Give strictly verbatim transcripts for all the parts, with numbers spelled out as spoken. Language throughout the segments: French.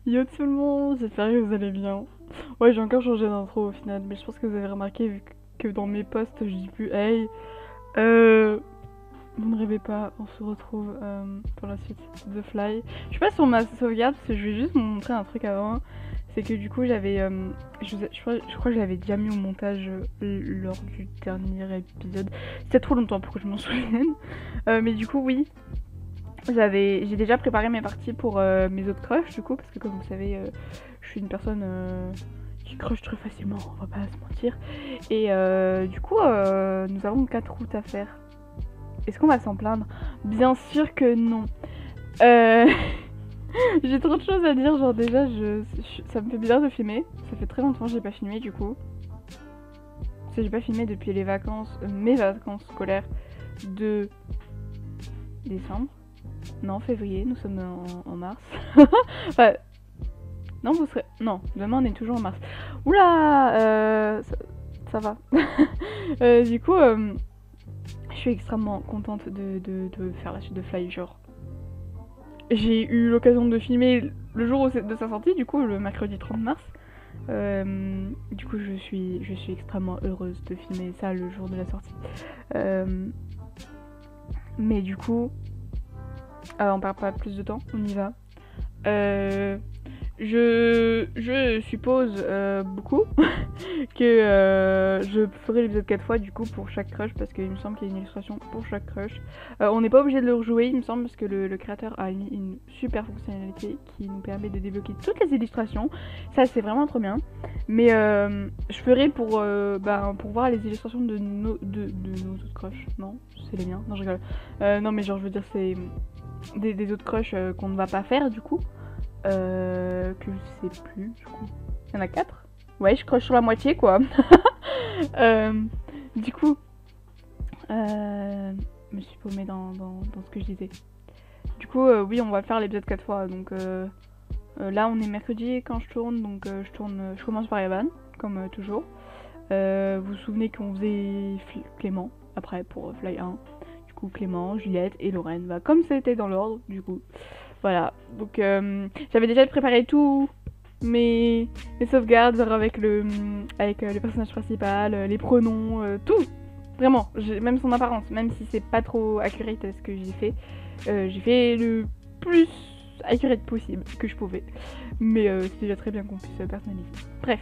Yo tout le monde, j'espère que vous allez bien. Ouais, j'ai encore changé d'intro au final, mais je pense que vous avez remarqué vu que dans mes posts je dis plus hey. Euh, vous ne rêvez pas, on se retrouve euh, pour la suite de Fly. Je suis pas sur ma sauvegarde parce que je vais juste vous montrer un truc avant. C'est que du coup j'avais, euh, je, je, crois, je crois que je l'avais déjà mis au montage euh, lors du dernier épisode. C'était trop longtemps pour que je m'en souvienne. Euh, mais du coup oui. J'avais, j'ai déjà préparé mes parties pour euh, mes autres crushs du coup parce que comme vous savez, euh, je suis une personne euh, qui crush très facilement, on va pas se mentir. Et euh, du coup, euh, nous avons quatre routes à faire. Est-ce qu'on va s'en plaindre? Bien sûr que non. Euh... j'ai trop de choses à dire, genre déjà, je, je, ça me fait bizarre de filmer. Ça fait très longtemps que j'ai pas filmé du coup. Parce que j'ai pas filmé depuis les vacances, euh, mes vacances scolaires de décembre. Non, février, nous sommes en, en mars. Enfin, non, vous serez... Non, demain on est toujours en mars. Oula euh, ça, ça va. euh, du coup, euh, je suis extrêmement contente de, de, de faire la suite de Fly. Genre, j'ai eu l'occasion de filmer le jour de sa sortie, du coup, le mercredi trente mars. Euh, du coup, je suis, je suis extrêmement heureuse de filmer ça le jour de la sortie. Euh, mais du coup... Euh, on perd pas plus de temps, on y va. Euh, je, je suppose euh, beaucoup que euh, je ferai l'épisode quatre fois du coup pour chaque crush parce qu'il me semble qu'il y a une illustration pour chaque crush. Euh, on n'est pas obligé de le rejouer, il me semble, parce que le, le créateur a mis une super fonctionnalité qui nous permet de débloquer toutes les illustrations. Ça c'est vraiment trop bien. Mais euh, je ferai pour, euh, bah, pour voir les illustrations de nos, de, de nos autres crushs. Non, c'est les miens. Non, je rigole. Euh, non mais genre je veux dire c'est... Des, des autres crushs euh, qu'on ne va pas faire du coup. Euh, que je sais plus du coup. Il y en a quatre. Ouais, je crush sur la moitié quoi. euh, du coup, euh, je me suis paumée dans, dans, dans ce que je disais. Du coup, euh, oui, on va faire l'épisode quatre fois. Donc euh, euh, là, on est mercredi quand je tourne. Donc euh, je tourne, je commence par Evan, comme euh, toujours. Euh, vous vous souvenez qu'on faisait Clément après pour Fly un. Du coup Clément, Juliette et Lorraine, bah, comme c'était dans l'ordre du coup. Voilà, donc euh, j'avais déjà préparé tout mes, mes sauvegardes avec le avec euh, le personnage principal, euh, les pronoms, euh, tout. Vraiment, même son apparence, même si c'est pas trop accurate à ce que j'ai fait. Euh, j'ai fait le plus accurate possible que je pouvais. Mais euh, c'est déjà très bien qu'on puisse personnaliser. Bref.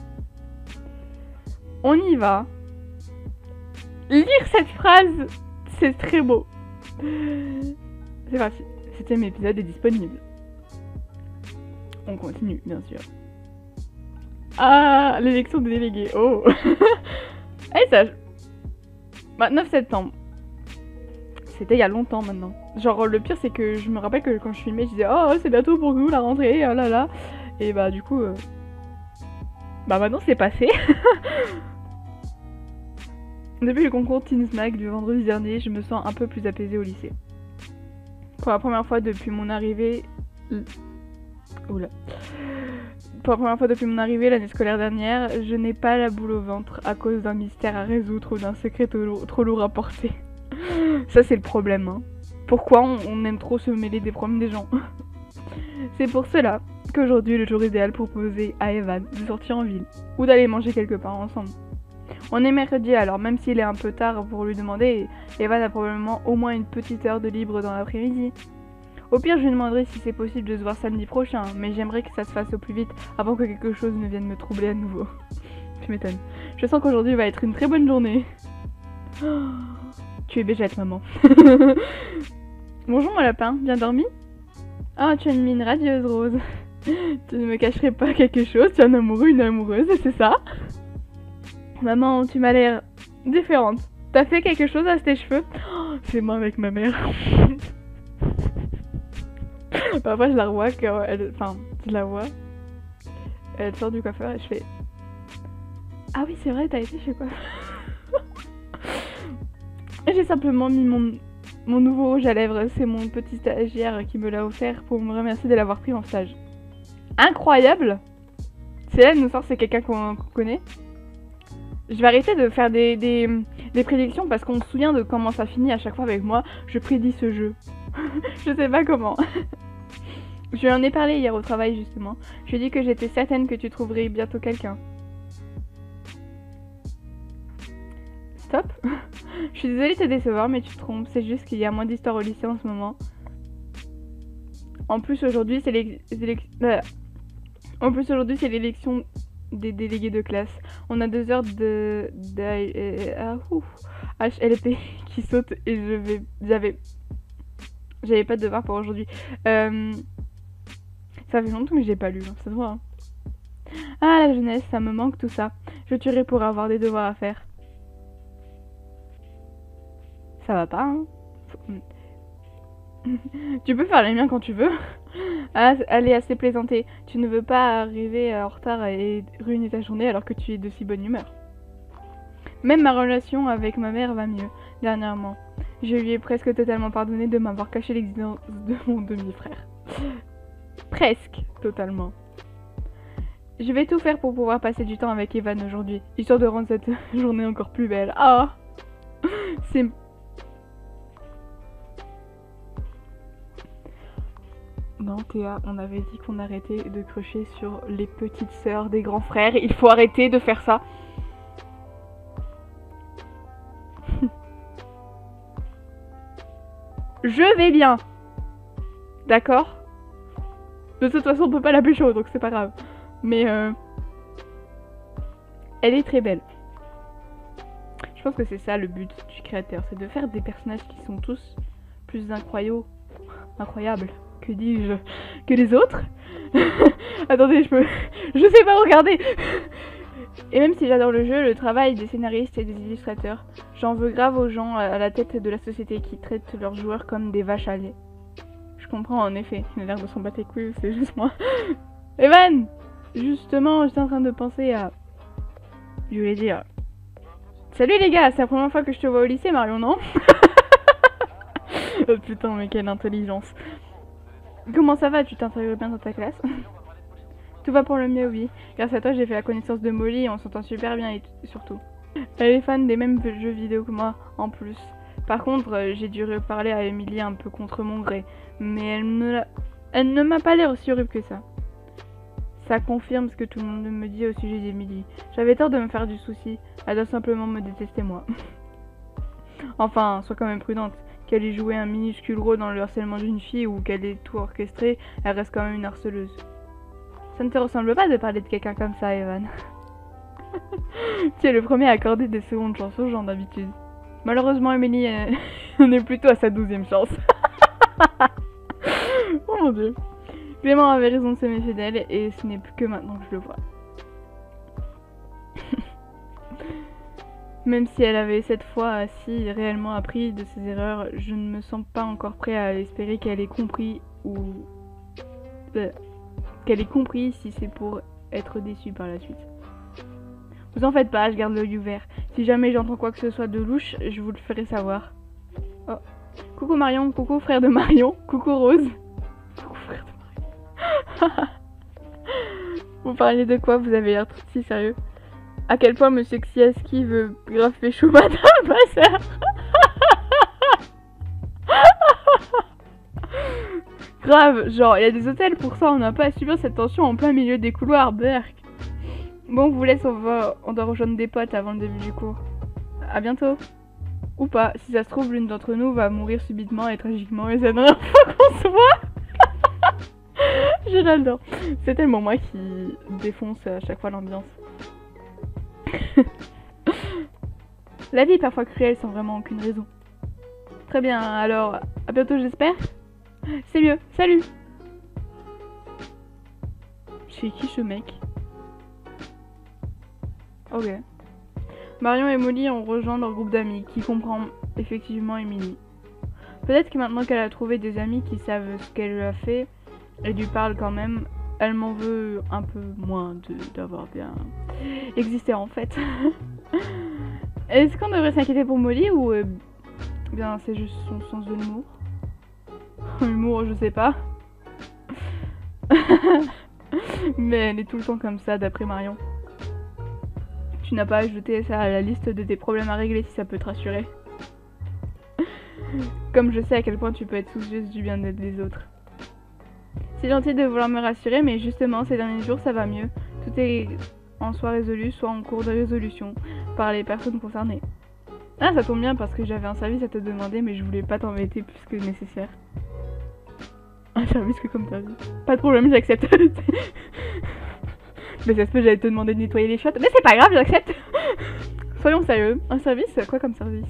On y va. Lire cette phrase, c'est très beau. C'est parti. Septième épisode est disponible. On continue, bien sûr. Ah, l'élection des délégués. Oh. Eh, ça... Bah, neuf septembre. C'était il y a longtemps maintenant. Genre, le pire, c'est que je me rappelle que quand je filmais, je disais « Oh, c'est bientôt pour nous, la rentrée, oh là là ». Et bah, du coup... Euh... Bah, maintenant, c'est passé. Depuis le concours Teen Snack du vendredi dernier, je me sens un peu plus apaisée au lycée. Pour la première fois depuis mon arrivée... Oula. Pour la première fois depuis mon arrivée l'année scolaire dernière, je n'ai pas la boule au ventre à cause d'un mystère à résoudre ou d'un secret trop lourd à porter. Ça c'est le problème, hein. Pourquoi on, on aime trop se mêler des problèmes des gens? C'est pour cela qu'aujourd'hui est le jour idéal pour proposer à Evan de sortir en ville ou d'aller manger quelque part ensemble. On est mercredi alors, même s'il est un peu tard pour lui demander, Evan a probablement au moins une petite heure de libre dans l'après-midi. Au pire, je lui demanderai si c'est possible de se voir samedi prochain, mais j'aimerais que ça se fasse au plus vite avant que quelque chose ne vienne me troubler à nouveau. Tu m'étonnes. Je sens qu'aujourd'hui va être une très bonne journée. Oh, tu es bégette, maman. Bonjour mon lapin, bien dormi? Ah, tu as une mine radieuse, Rose. Tu ne me cacherais pas quelque chose, tu es un amoureux, une amoureuse, c'est ça? Maman, tu m'as l'air différente. T'as fait quelque chose à tes cheveux? Oh, c'est moi avec ma mère. Parfois je la revois quand elle... Enfin, je la vois. Elle sort du coiffeur et je fais... Ah oui, c'est vrai, t'as été chez quoi? Et j'ai simplement mis mon... mon nouveau rouge à lèvres. C'est mon petit stagiaire qui me l'a offert pour me remercier de l'avoir pris en stage. Incroyable! C'est là, elle nous sort, c'est quelqu'un qu'on qu'on connaît. Je vais arrêter de faire des, des, des prédictions parce qu'on se souvient de comment ça finit à chaque fois avec moi. Je prédis ce jeu. Je sais pas comment. Je lui en ai parlé hier au travail justement. Je lui ai dit que j'étais certaine que tu trouverais bientôt quelqu'un. Stop. Je suis désolée de te décevoir, mais tu te trompes. C'est juste qu'il y a moins d'histoires au lycée en ce moment. En plus aujourd'hui c'est l'élection... En plus aujourd'hui c'est l'élection des délégués de classe. On a deux heures de... de... Euh, ah, ouf. H L P qui saute et je vais... J'avais... J'avais pas de devoir pour aujourd'hui. Euh... Ça fait longtemps que j'ai pas lu, hein, ça se voit. Hein. Ah, la jeunesse, ça me manque tout ça. Je tuerai pour avoir des devoirs à faire. Ça va pas, hein. Tu peux faire les miens quand tu veux. Ah, allez, assez plaisanter. Tu ne veux pas arriver en retard et ruiner ta journée alors que tu es de si bonne humeur. Même ma relation avec ma mère va mieux, dernièrement. Je lui ai presque totalement pardonné de m'avoir caché l'existence de mon demi-frère. Presque totalement. Je vais tout faire pour pouvoir passer du temps avec Evan aujourd'hui, histoire de rendre cette journée encore plus belle. Ah, c'est... Non Théa, on avait dit qu'on arrêtait de crocher sur les petites sœurs des grands frères. Il faut arrêter de faire ça. Je vais bien. D'accord? De toute façon on peut pas la pécho donc c'est pas grave. Mais euh... elle est très belle. Je pense que c'est ça le but du créateur. C'est de faire des personnages qui sont tous plus incroyables. Incroyables. Que dis-je? Que les autres. Attendez, je peux... Je sais pas regarder. Et même si j'adore le jeu, le travail des scénaristes et des illustrateurs, j'en veux grave aux gens à la tête de la société qui traitent leurs joueurs comme des vaches à lait. Je comprends en effet, il a l'air de s'en battre les couilles, c'est juste moi. Evan! Justement, j'étais en train de penser à... Je voulais dire... Salut les gars, c'est la première fois que je te vois au lycée, Marion, non? Oh putain, mais quelle intelligence. Comment ça va? Tu t'intègres bien dans ta classe? Tout va pour le mieux, oui. Grâce à toi, j'ai fait la connaissance de Molly et on s'entend super bien et surtout. Elle est fan des mêmes jeux vidéo que moi, en plus. Par contre, euh, j'ai dû reparler à Emily un peu contre mon gré. Mais elle, me elle ne m'a pas l'air aussi horrible que ça. Ça confirme ce que tout le monde me dit au sujet d'Emily. J'avais tort de me faire du souci. Elle doit simplement me détester, moi. Enfin, sois quand même prudente. Qu'elle ait joué un minuscule rôle dans le harcèlement d'une fille ou qu'elle ait tout orchestré, elle reste quand même une harceleuse. Ça ne te ressemble pas de parler de quelqu'un comme ça, Evan. Tu es le premier à accorder des secondes chances aux gens d'habitude. Malheureusement, Emily elle... on est plutôt à sa douzième chance. Oh mon dieu. Clément avait raison de s'aimer fidèle et ce n'est plus que maintenant que je le vois. Même si elle avait cette fois si réellement appris de ses erreurs, je ne me sens pas encore prêt à espérer qu'elle ait compris ou... Euh, qu'elle ait compris si c'est pour être déçue par la suite. Vous en faites pas, je garde l'œil ouvert. Si jamais j'entends quoi que ce soit de louche, je vous le ferai savoir. Oh. Coucou Marion, coucou frère de Marion, coucou Rose. Coucou frère de Marion. Vous parlez de quoi? Vous avez l'air si sérieux. À quel point Monsieur Xiaski veut grave pécho madame ma sœur. Grave, genre il y a des hôtels pour ça, on n'a pas à subir cette tension en plein milieu des couloirs, berk. Bon, on vous laisse, on va, on doit rejoindre des potes avant le début du cours. À bientôt. Ou pas, si ça se trouve, l'une d'entre nous va mourir subitement et tragiquement et c'est la dernière fois qu'on se voit. Je l'adore. C'est tellement moi qui défonce à chaque fois l'ambiance. La vie est parfois cruelle sans vraiment aucune raison. Très bien, alors à bientôt j'espère. C'est mieux, salut. C'est qui ce mec? Ok. Marion et Molly ont rejoint leur groupe d'amis, qui comprend effectivement Emily. Peut-être que maintenant qu'elle a trouvé des amis qui savent ce qu'elle lui a fait, et lui parlent quand même, elle m'en veut un peu moins d'avoir bien existé en fait. Est-ce qu'on devrait s'inquiéter pour Molly ou euh, bien c'est juste son sens de l'humour? Humour, je sais pas. Mais elle est tout le temps comme ça d'après Marion. Tu n'as pas ajouté ça à la liste de tes problèmes à régler si ça peut te rassurer. Comme je sais à quel point tu peux être soucieuse du bien-être des autres. C'est gentil de vouloir me rassurer, mais justement, ces derniers jours, ça va mieux. Tout est en soit résolu, soit en cours de résolution par les personnes concernées. Ah, ça tombe bien parce que j'avais un service à te demander, mais je voulais pas t'embêter plus que nécessaire. Un service que comme service. Pas de problème, j'accepte. Mais ça se peut, j'allais te demander de nettoyer les chiottes. Mais c'est pas grave, j'accepte. Soyons sérieux. Un service, quoi comme service?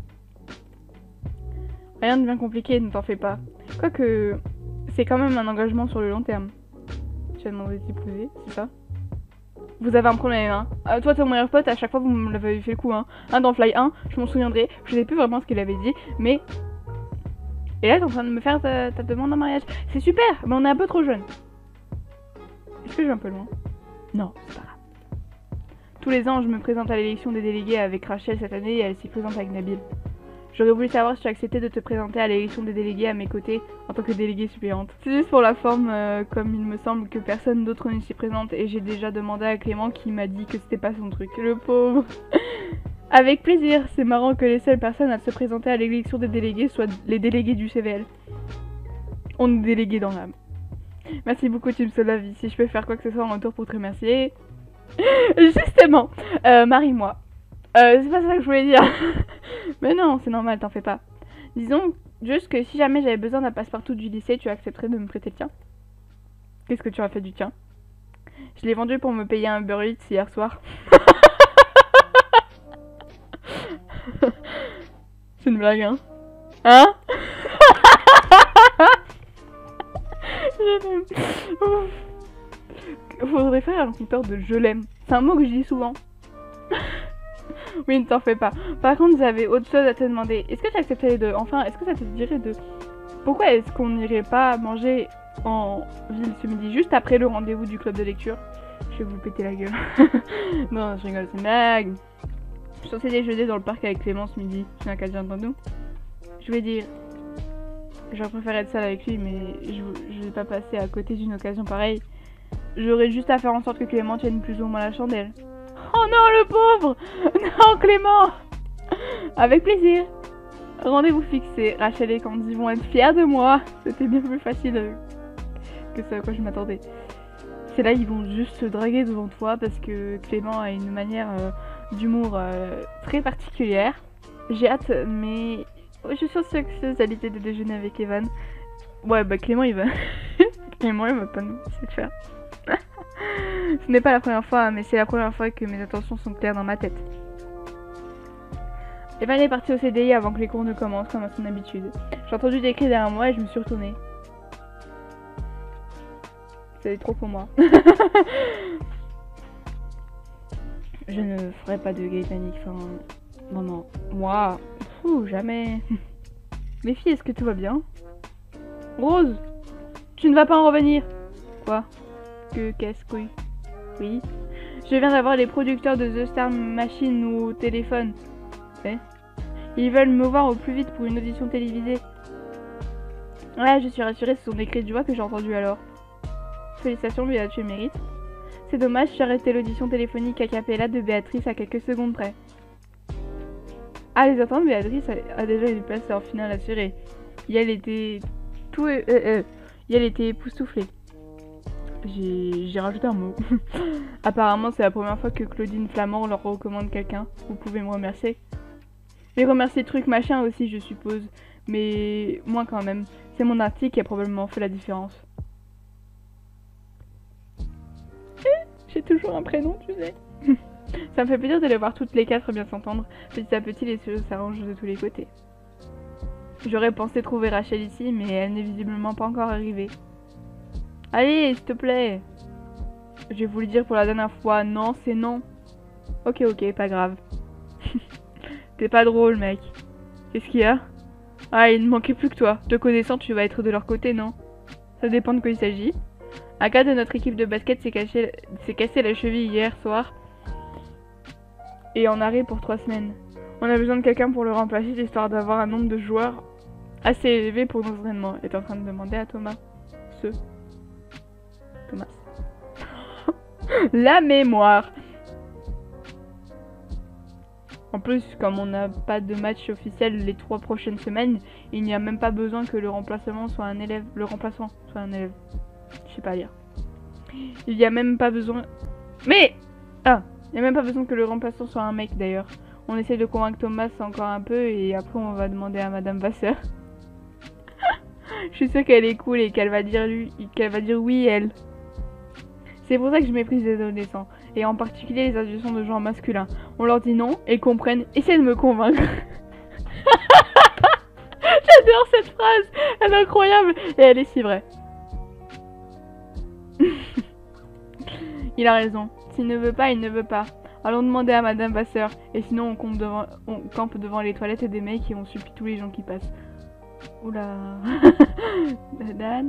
Rien de bien compliqué, ne t'en fais pas. Quoique, c'est quand même un engagement sur le long terme. Tu as demandé de t'épouser, c'est ça? Vous avez un problème, hein. Euh, toi, ton meilleur pote, à chaque fois, vous me l'avez fait le coup, hein. Hein, dans Fly un, je m'en souviendrai. Je sais plus vraiment ce qu'il avait dit, mais... Et là, t'es en train de me faire ta, ta demande en mariage. C'est super, mais on est un peu trop jeune. Est-ce que je vais un peu loin? Non, c'est pas grave. Tous les ans, je me présente à l'élection des délégués avec Rachel cette année et elle s'y présente avec Nabil. J'aurais voulu savoir si tu acceptais de te présenter à l'élection des délégués à mes côtés en tant que déléguée suppléante. C'est juste pour la forme, euh, comme il me semble que personne d'autre ne s'y présente et j'ai déjà demandé à Clément qui m'a dit que c'était pas son truc. Le pauvre. Avec plaisir, c'est marrant que les seules personnes à se présenter à l'élection des délégués soient les délégués du C V L. On est délégués dans l'âme. Merci beaucoup, tu me sauves la vie. Si je peux faire quoi que ce soit en retour pour te remercier... Justement, euh, marie-moi. Euh, c'est pas ça que je voulais dire. Mais non, c'est normal, t'en fais pas. Disons juste que si jamais j'avais besoin d'un passe-partout du lycée, tu accepterais de me prêter le tien? Qu'est-ce que tu as fait du tien? Je l'ai vendu pour me payer un Uber Eats hier soir. C'est une blague, hein? Hein? Je l'aime. Faudrait faire un compteur de je l'aime. C'est un mot que je dis souvent. Oui, ne t'en fais pas. Par contre, j'avais autre chose à te demander. Est-ce que tu accepterais de... Enfin, est-ce que ça te dirait de... Pourquoi est-ce qu'on n'irait pas manger en ville ce midi, juste après le rendez-vous du club de lecture? Je vais vous péter la gueule. Non, je rigole, c'est une blague. Je suis censée déjeuner dans le parc avec Clément ce midi. Je n'ai qu'à dire entre nous. Je vais dire... J'aurais préféré être seule avec lui, mais je, je vais pas passer à côté d'une occasion pareille. J'aurais juste à faire en sorte que Clément tienne plus ou moins la chandelle. Oh non, le pauvre! Non, Clément! Avec plaisir. Rendez-vous fixé. Rachel et Candy vont être fiers de moi. C'était bien plus facile que ce à quoi je m'attendais. C'est là, ils vont juste se draguer devant toi parce que Clément a une manière euh, d'humour euh, très particulière. J'ai hâte, mais je suis sûre que c'est l'idée de déjeuner avec Evan. Ouais, bah Clément, il va... Clément, il va pas nous laisser faire. Ce n'est pas la première fois, mais c'est la première fois que mes intentions sont claires dans ma tête. Evan est parti au C D I avant que les cours ne commencent, comme à son habitude. J'ai entendu des cris derrière moi et je me suis retournée. C'est trop pour moi. Je ne ferai pas de Gaëtanique, enfin... Vraiment. Moi... Ouh, jamais. Mes filles, est-ce que tout va bien? Rose, tu ne vas pas en revenir? Quoi? Que qu'est-ce que... Oui. Je viens d'avoir les producteurs de The Star Machine au téléphone. Eh? Ils veulent me voir au plus vite pour une audition télévisée. Ouais, je suis rassurée, ce sont des cris de joie que j'ai entendus alors. Félicitations, Béa, tu mérites. C'est dommage, j'ai arrêté l'audition téléphonique a cappella de Béatrice à quelques secondes près. Ah, les attentes, Béatrice a, a déjà une place en finale assurée. Et elle était... tout... Euh, euh, et elle était époustouflée. J'ai rajouté un mot. Apparemment, c'est la première fois que Claudine Flamand leur recommande quelqu'un. Vous pouvez me remercier. Mais remercier truc machin aussi, je suppose. Mais moi quand même. C'est mon article qui a probablement fait la différence. J'ai toujours un prénom, tu sais. Ça me fait plaisir de les voir toutes les quatre bien s'entendre. Petit à petit, les choses s'arrangent de tous les côtés. J'aurais pensé trouver Rachel ici, mais elle n'est visiblement pas encore arrivée. Allez, s'il te plaît. J'ai voulu dire pour la dernière fois, non, c'est non. Ok, ok, pas grave. T'es pas drôle, mec. Qu'est-ce qu'il y a? Ah, il ne manquait plus que toi. Te connaissant, tu vas être de leur côté, non? Ça dépend de quoi il s'agit. Un gars de notre équipe de basket s'est cassé la cheville hier soir. Et en arrêt pour trois semaines. On a besoin de quelqu'un pour le remplacer, histoire d'avoir un nombre de joueurs assez élevé pour nos entraînements. Est en train de demander à Thomas. Ce... Thomas. La mémoire. En plus, comme on n'a pas de match officiel les trois prochaines semaines, il n'y a même pas besoin que le remplacement soit un élève. Le remplaçant soit un élève. je sais pas lire. Il y a même pas besoin... Mais ah, il y a même pas besoin que le remplaçant soit un mec d'ailleurs. On essaie de convaincre Thomas encore un peu et après on va demander à Madame Vasseur. Je suis sûre qu'elle est cool et qu'elle va dire lui, qu'elle va dire oui elle. C'est pour ça que je méprise les adolescents, et en particulier les adolescents de genre masculin. On leur dit non, et ils comprennent, essaie de me convaincre. J'adore cette phrase, elle est incroyable, et elle est si vraie. Il a raison, s'il ne veut pas, il ne veut pas. Allons demander à Madame Vasseur, et sinon on, compte devant, on campe devant les toilettes des mecs et on supplie tous les gens qui passent. Oula. Dan.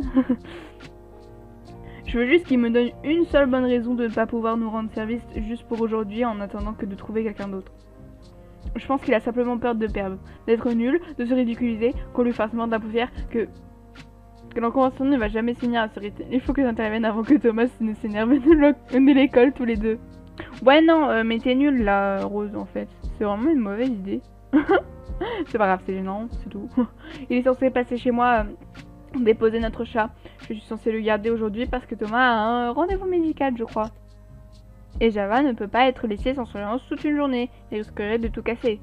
Je veux juste qu'il me donne une seule bonne raison de ne pas pouvoir nous rendre service juste pour aujourd'hui en attendant que de trouver quelqu'un d'autre. Je pense qu'il a simplement peur de perdre, d'être nul, de se ridiculiser, qu'on lui fasse mordre la poussière, que... que la convention ne va jamais s'unir à s'arrêter. Il faut que j'intervienne avant que Thomas ne s'énerve de l'école tous les deux. Ouais non, euh, mais t'es nul là, Rose, en fait. C'est vraiment une mauvaise idée. C'est pas grave, c'est gênant, c'est tout. Il est censé passer chez moi... Euh, déposer notre chat. Je suis censée le garder aujourd'hui parce que Thomas a un rendez-vous médical, je crois. Et Java ne peut pas être laissé sans surveillance toute une journée. Il risquerait de tout casser.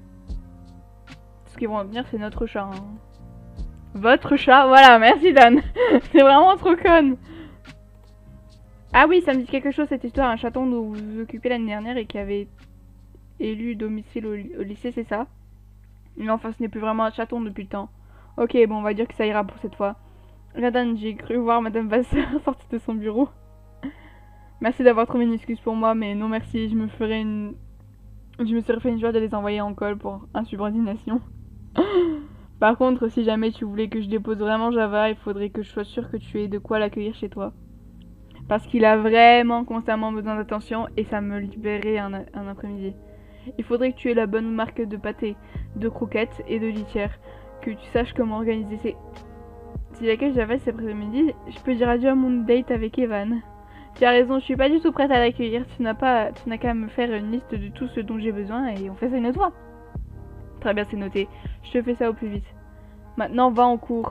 Ce qu'ils vont retenir, c'est notre chat. Hein. Votre chat, voilà, merci Dan. C'est vraiment trop con. Ah oui, ça me dit quelque chose cette histoire. Un chaton dont vous vous occupez l'année dernière et qui avait élu domicile au, au lycée, c'est ça? Mais enfin, ce n'est plus vraiment un chaton depuis le temps. Ok, bon, on va dire que ça ira pour cette fois. Radan, j'ai cru voir Madame Vasseur sortir de son bureau. Merci d'avoir trouvé une excuse pour moi, mais non merci, je me ferai une... Je me serais fait une joie de les envoyer en colle pour insubordination. Par contre, si jamais tu voulais que je dépose vraiment Java, il faudrait que je sois sûre que tu aies de quoi l'accueillir chez toi. Parce qu'il a vraiment constamment besoin d'attention et ça me libérait un, un après-midi. Il faudrait que tu aies la bonne marque de pâté, de croquettes et de litière. Que tu saches comment organiser ces... Si l'accueil Java cet après-midi, je peux dire adieu à mon date avec Evan. Tu as raison, je suis pas du tout prête à l'accueillir. Tu n'as pas, tu n'as qu'à me faire une liste de tout ce dont j'ai besoin et on fait ça une autre fois. Très bien, c'est noté. Je te fais ça au plus vite. Maintenant, va en cours.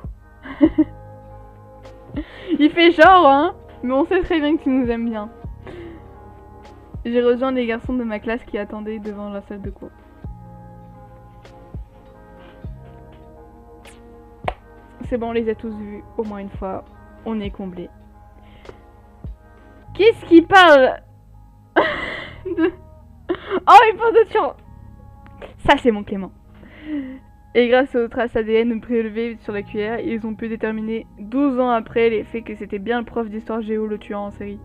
Il fait genre, hein. Mais on sait très bien que tu nous aimes bien. J'ai rejoint les garçons de ma classe qui attendaient devant la salle de cours. C'est bon, on les a tous vus au moins une fois. On est comblés. Qu'est-ce qui parle de... Oh, il parle de sur... Ça, c'est mon Clément. Et grâce aux traces A D N prélevées sur la cuillère, ils ont pu déterminer douze ans après les faits que c'était bien le prof d'histoire géo le tueur en série.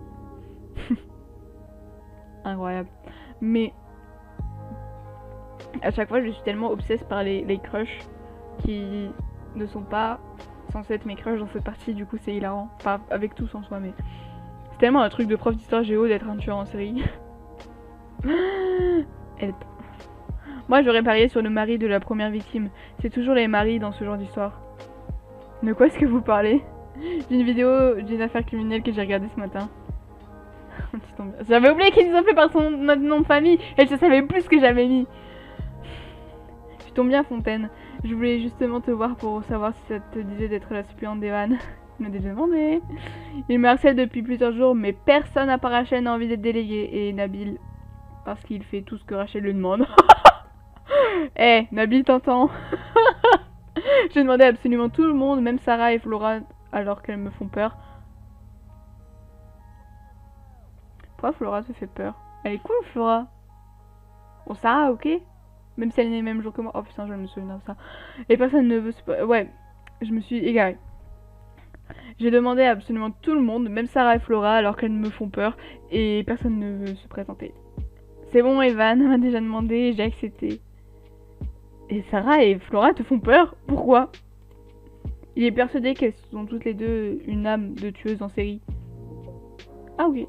Incroyable. Mais à chaque fois, je suis tellement obsesse par les, les crushs qui ne sont pas censés être mes crushs dans cette partie. Du coup, c'est hilarant. Enfin, avec tous en soi, mais c'est tellement un truc de prof d'histoire géo d'être un tueur en série. Help. Moi, j'aurais parié sur le mari de la première victime. C'est toujours les maris dans ce genre d'histoire. De quoi est-ce que vous parlez? J'ai une vidéo d'une affaire criminelle que j'ai regardée ce matin. J'avais oublié qu'ils nous ont fait par son notre nom de famille et je savais plus ce que j'avais mis. Je tombe bien, Fontaine. Je voulais justement te voir pour savoir si ça te disait d'être la suppléante d'Evan. Il m'a déjà demandé. Il me harcèle depuis plusieurs jours, mais personne à part Rachel n'a envie d'être délégué. Et Nabil, parce qu'il fait tout ce que Rachel lui demande. Eh, hey, Nabil, t'entends? J'ai demandé à absolument tout le monde, même Sarah et Flora, alors qu'elles me font peur. Pourquoi Flora te fait peur? Elle est cool, Flora. Bon, Sarah, ok. Même si elle est née le même jour que moi. Oh putain, je me souviens de ça. Et personne ne veut se... Ouais, je me suis égarée. J'ai demandé à absolument tout le monde, même Sarah et Flora, alors qu'elles me font peur. Et personne ne veut se présenter. C'est bon, Evan m'a déjà demandé et j'ai accepté. Et Sarah et Flora te font peur? Pourquoi? Il est persuadé qu'elles sont toutes les deux une âme de tueuse en série. Ah oui.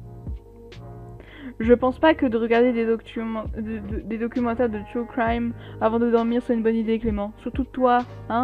Je pense pas que de regarder des, documents, de, de, des documentaires de true crime avant de dormir soit une bonne idée, Clément. Surtout toi, hein.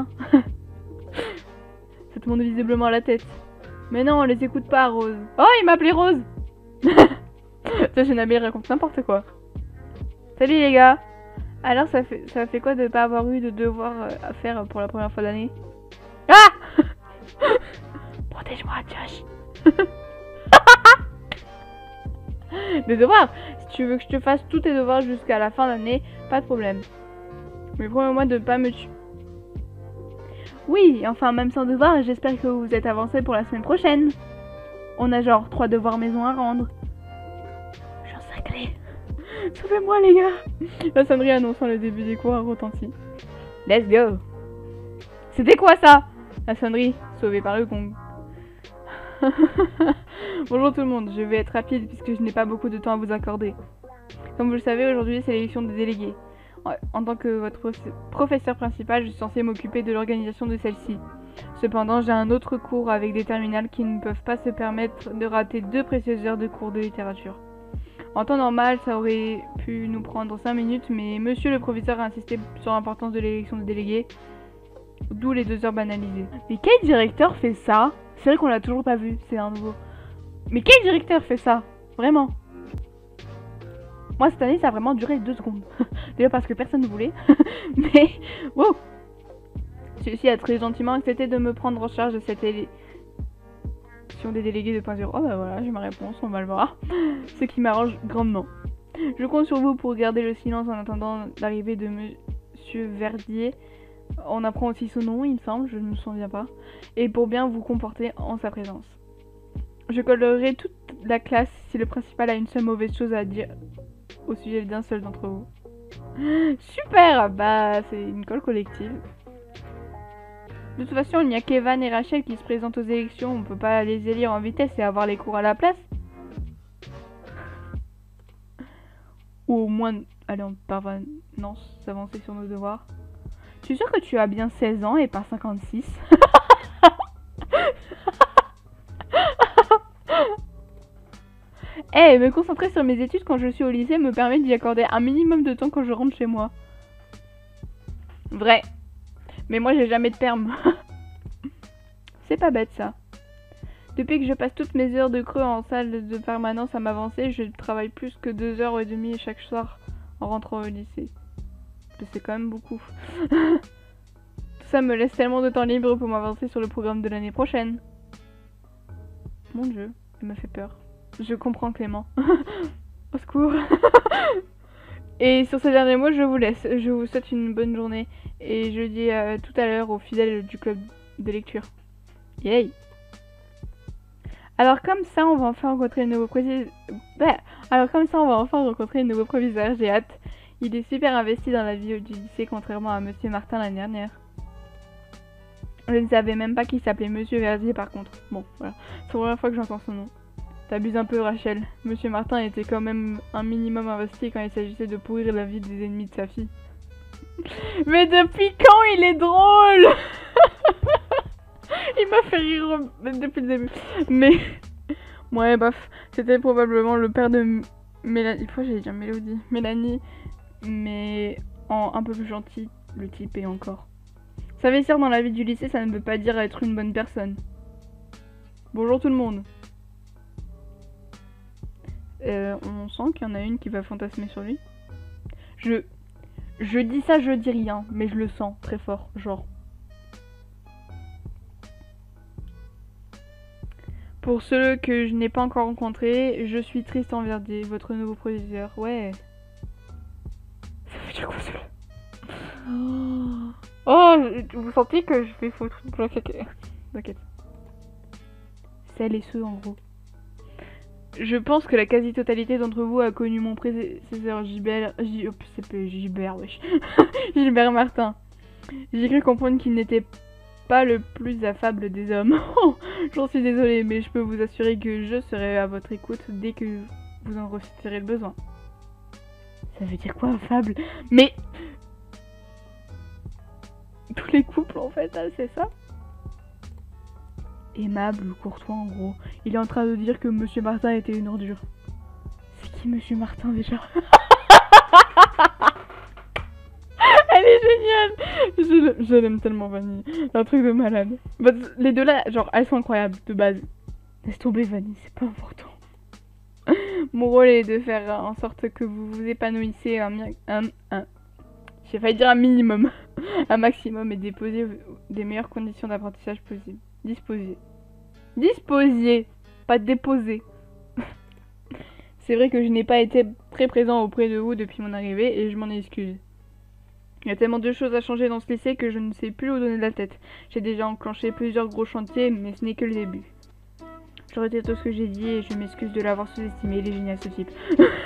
Ça te monte visiblement la tête. Mais non, on les écoute pas, Rose. Oh, il m'a appelé Rose. Ça, j'ai Nabil raconte n'importe quoi. Salut les gars. Alors, ça fait, ça fait quoi de pas avoir eu de devoir à faire pour la première fois d'année? Ah. Protège-moi, Josh. Des devoirs. Si tu veux que je te fasse tous tes devoirs jusqu'à la fin d'année, pas de problème. Mais promets-moi de pas me tuer. Oui, enfin même sans devoir, j'espère que vous êtes avancés pour la semaine prochaine. On a genre trois devoirs maison à rendre. J'en sacré. Sauvez-moi les gars. La sonnerie annonçant le début des cours a retenti. Let's go. C'était quoi ça? La sonnerie, sauvée par le gong. Bonjour tout le monde, je vais être rapide puisque je n'ai pas beaucoup de temps à vous accorder. Comme vous le savez, aujourd'hui c'est l'élection des délégués. En tant que votre professeur principal, je suis censée m'occuper de l'organisation de celle-ci. Cependant, j'ai un autre cours avec des terminales qui ne peuvent pas se permettre de rater deux précieuses heures de cours de littérature. En temps normal, ça aurait pu nous prendre cinq minutes, mais monsieur le professeur a insisté sur l'importance de l'élection des délégués, d'où les deux heures banalisées. Mais quel directeur fait ça? C'est vrai qu'on l'a toujours pas vu, c'est un nouveau. Mais quel directeur fait ça? Vraiment? Moi, cette année, ça a vraiment duré deux secondes. Déjà parce que personne ne voulait. Mais, wow! Celui-ci a très gentiment accepté de me prendre en charge de cette élection des délégués deux point zéro. Oh bah voilà, j'ai ma réponse, on va le voir. Ce qui m'arrange grandement. Je compte sur vous pour garder le silence en attendant l'arrivée de monsieur Verdier. On apprend aussi son nom, il me semble, je ne me souviens pas. Et pour bien vous comporter en sa présence. Je collerai toute la classe si le principal a une seule mauvaise chose à dire au sujet d'un seul d'entre vous. Super! Bah, c'est une colle collective. De toute façon, il n'y a qu'Evan et Rachel qui se présentent aux élections. On peut pas les élire en vitesse et avoir les cours à la place. Ou au moins aller en permanence, s'avancer sur nos devoirs. Tu es sûr que tu as bien seize ans et pas cinquante-six? Eh, hey, me concentrer sur mes études quand je suis au lycée me permet d'y accorder un minimum de temps quand je rentre chez moi. Vrai. Mais moi, j'ai jamais de perme. C'est pas bête, ça. Depuis que je passe toutes mes heures de creux en salle de permanence à m'avancer, je travaille plus que deux heures et demie chaque soir en rentrant au lycée. C'est quand même beaucoup. Tout ça me laisse tellement de temps libre pour m'avancer sur le programme de l'année prochaine. Mon Dieu, ça m'a fait peur. Je comprends Clément. Au secours. Et sur ce dernier mot, je vous laisse. Je vous souhaite une bonne journée. Et je dis euh, tout à l'heure aux fidèles du club de lecture. Yay! Alors comme ça, on va enfin rencontrer le nouveau proviseur. Bah, alors comme ça, on va enfin rencontrer le nouveau proviseur. J'ai hâte. Il est super investi dans la vie du lycée, contrairement à Monsieur Martin l'année dernière. Je ne savais même pas qu'il s'appelait Monsieur Verdier par contre. Bon, voilà. C'est la première fois que j'entends son nom. T'abuses un peu, Rachel. Monsieur Martin était quand même un minimum investi quand il s'agissait de pourrir la vie des ennemis de sa fille. Mais depuis quand il est drôle? Il m'a fait rire depuis le début. Mais... ouais, bof. C'était probablement le père de Mélanie... Pourquoi j'allais dire Mélodie? Mélanie. Mais en un peu plus gentil, le type est encore. S'investir dans la vie du lycée, ça ne veut pas dire être une bonne personne. Bonjour tout le monde. Euh, on sent qu'il y en a une qui va fantasmer sur lui. Je... Je dis ça, je dis rien, mais je le sens très fort, genre. Pour ceux que je n'ai pas encore rencontrés, je suis Tristan Verdier, votre nouveau proviseur. Ouais. Ça veut dire quoi ça? Oh, oh, vous sentez que je vais foutre une plaque. T'inquiète. Celles et ceux en gros. Je pense que la quasi-totalité d'entre vous a connu mon prédécesseur Gilbert... J... Oh, c'est Gilbert, wesh. Gilbert Martin. J'ai cru comprendre qu'il n'était pas le plus affable des hommes. J'en suis désolée, mais je peux vous assurer que je serai à votre écoute dès que vous en ressentirez le besoin. Ça veut dire quoi, affable? Mais... tous les couples, en fait, hein, c'est ça? Aimable, courtois en gros. Il est en train de dire que Monsieur Martin était une ordure. C'est qui Monsieur Martin déjà? Elle est géniale. Je, je l'aime tellement, Vanille. Un truc de malade. Bah, les deux là, genre, elles sont incroyables de base. Laisse tomber, Vanille, c'est pas important. Mon rôle est de faire en sorte que vous vous épanouissez un... un, un J'ai failli dire un minimum. Un maximum et déposer des meilleures conditions d'apprentissage possibles. Disposiez. Disposiez. pas déposé. C'est vrai que je n'ai pas été très présent auprès de vous depuis mon arrivée et je m'en excuse. Il y a tellement de choses à changer dans ce lycée que je ne sais plus où donner de la tête. J'ai déjà enclenché plusieurs gros chantiers, mais ce n'est que le début. Je retire tout ce que j'ai dit et je m'excuse de l'avoir sous-estimé. Il est génial ce type.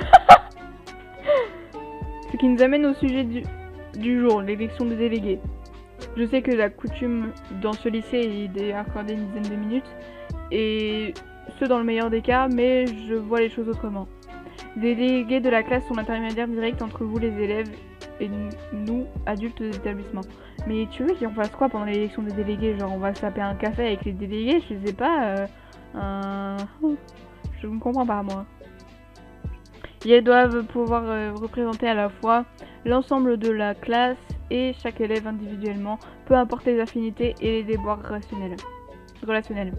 Ce qui nous amène au sujet du, du jour, l'élection des délégués. Je sais que la coutume dans ce lycée est d'accorder une dizaine de minutes, et ce dans le meilleur des cas, mais je vois les choses autrement. Les délégués de la classe sont l'intermédiaire direct entre vous les élèves et nous, adultes de l'établissement. Mais tu veux qu'on fasse quoi pendant l'élection des délégués? Genre on va se taper un café avec les délégués? Je sais pas, euh, un... je ne comprends pas moi. Ils doivent pouvoir euh, représenter à la fois l'ensemble de la classe et chaque élève individuellement, peu importe les affinités et les déboires relationnels. relationnels.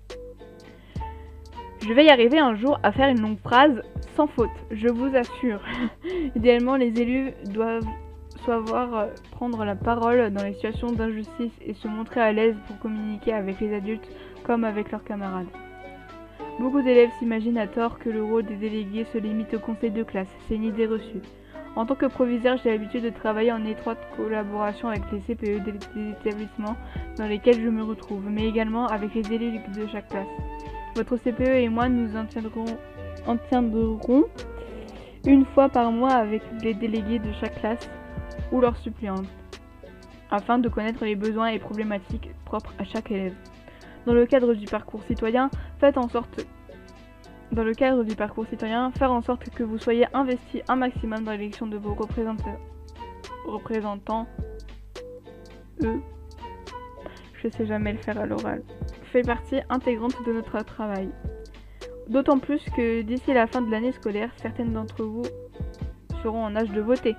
Je vais y arriver un jour à faire une longue phrase sans faute, je vous assure. Idéalement, les élus doivent savoir euh, prendre la parole dans les situations d'injustice et se montrer à l'aise pour communiquer avec les adultes comme avec leurs camarades. Beaucoup d'élèves s'imaginent à tort que le rôle des délégués se limite au conseil de classe. C'est une idée reçue. En tant que proviseur, j'ai l'habitude de travailler en étroite collaboration avec les C P E des établissements dans lesquels je me retrouve, mais également avec les élus de chaque classe. Votre C P E et moi nous en tiendrons, en tiendrons une fois par mois avec les délégués de chaque classe ou leurs suppléantes, afin de connaître les besoins et problématiques propres à chaque élève. Dans le cadre du parcours citoyen, faites en sorte Dans le cadre du parcours citoyen, faire en sorte que vous soyez investis un maximum dans l'élection de vos représentants, représentants, eux, je sais jamais le faire à l'oral, fait partie intégrante de notre travail. D'autant plus que d'ici la fin de l'année scolaire, certaines d'entre vous seront en âge de voter.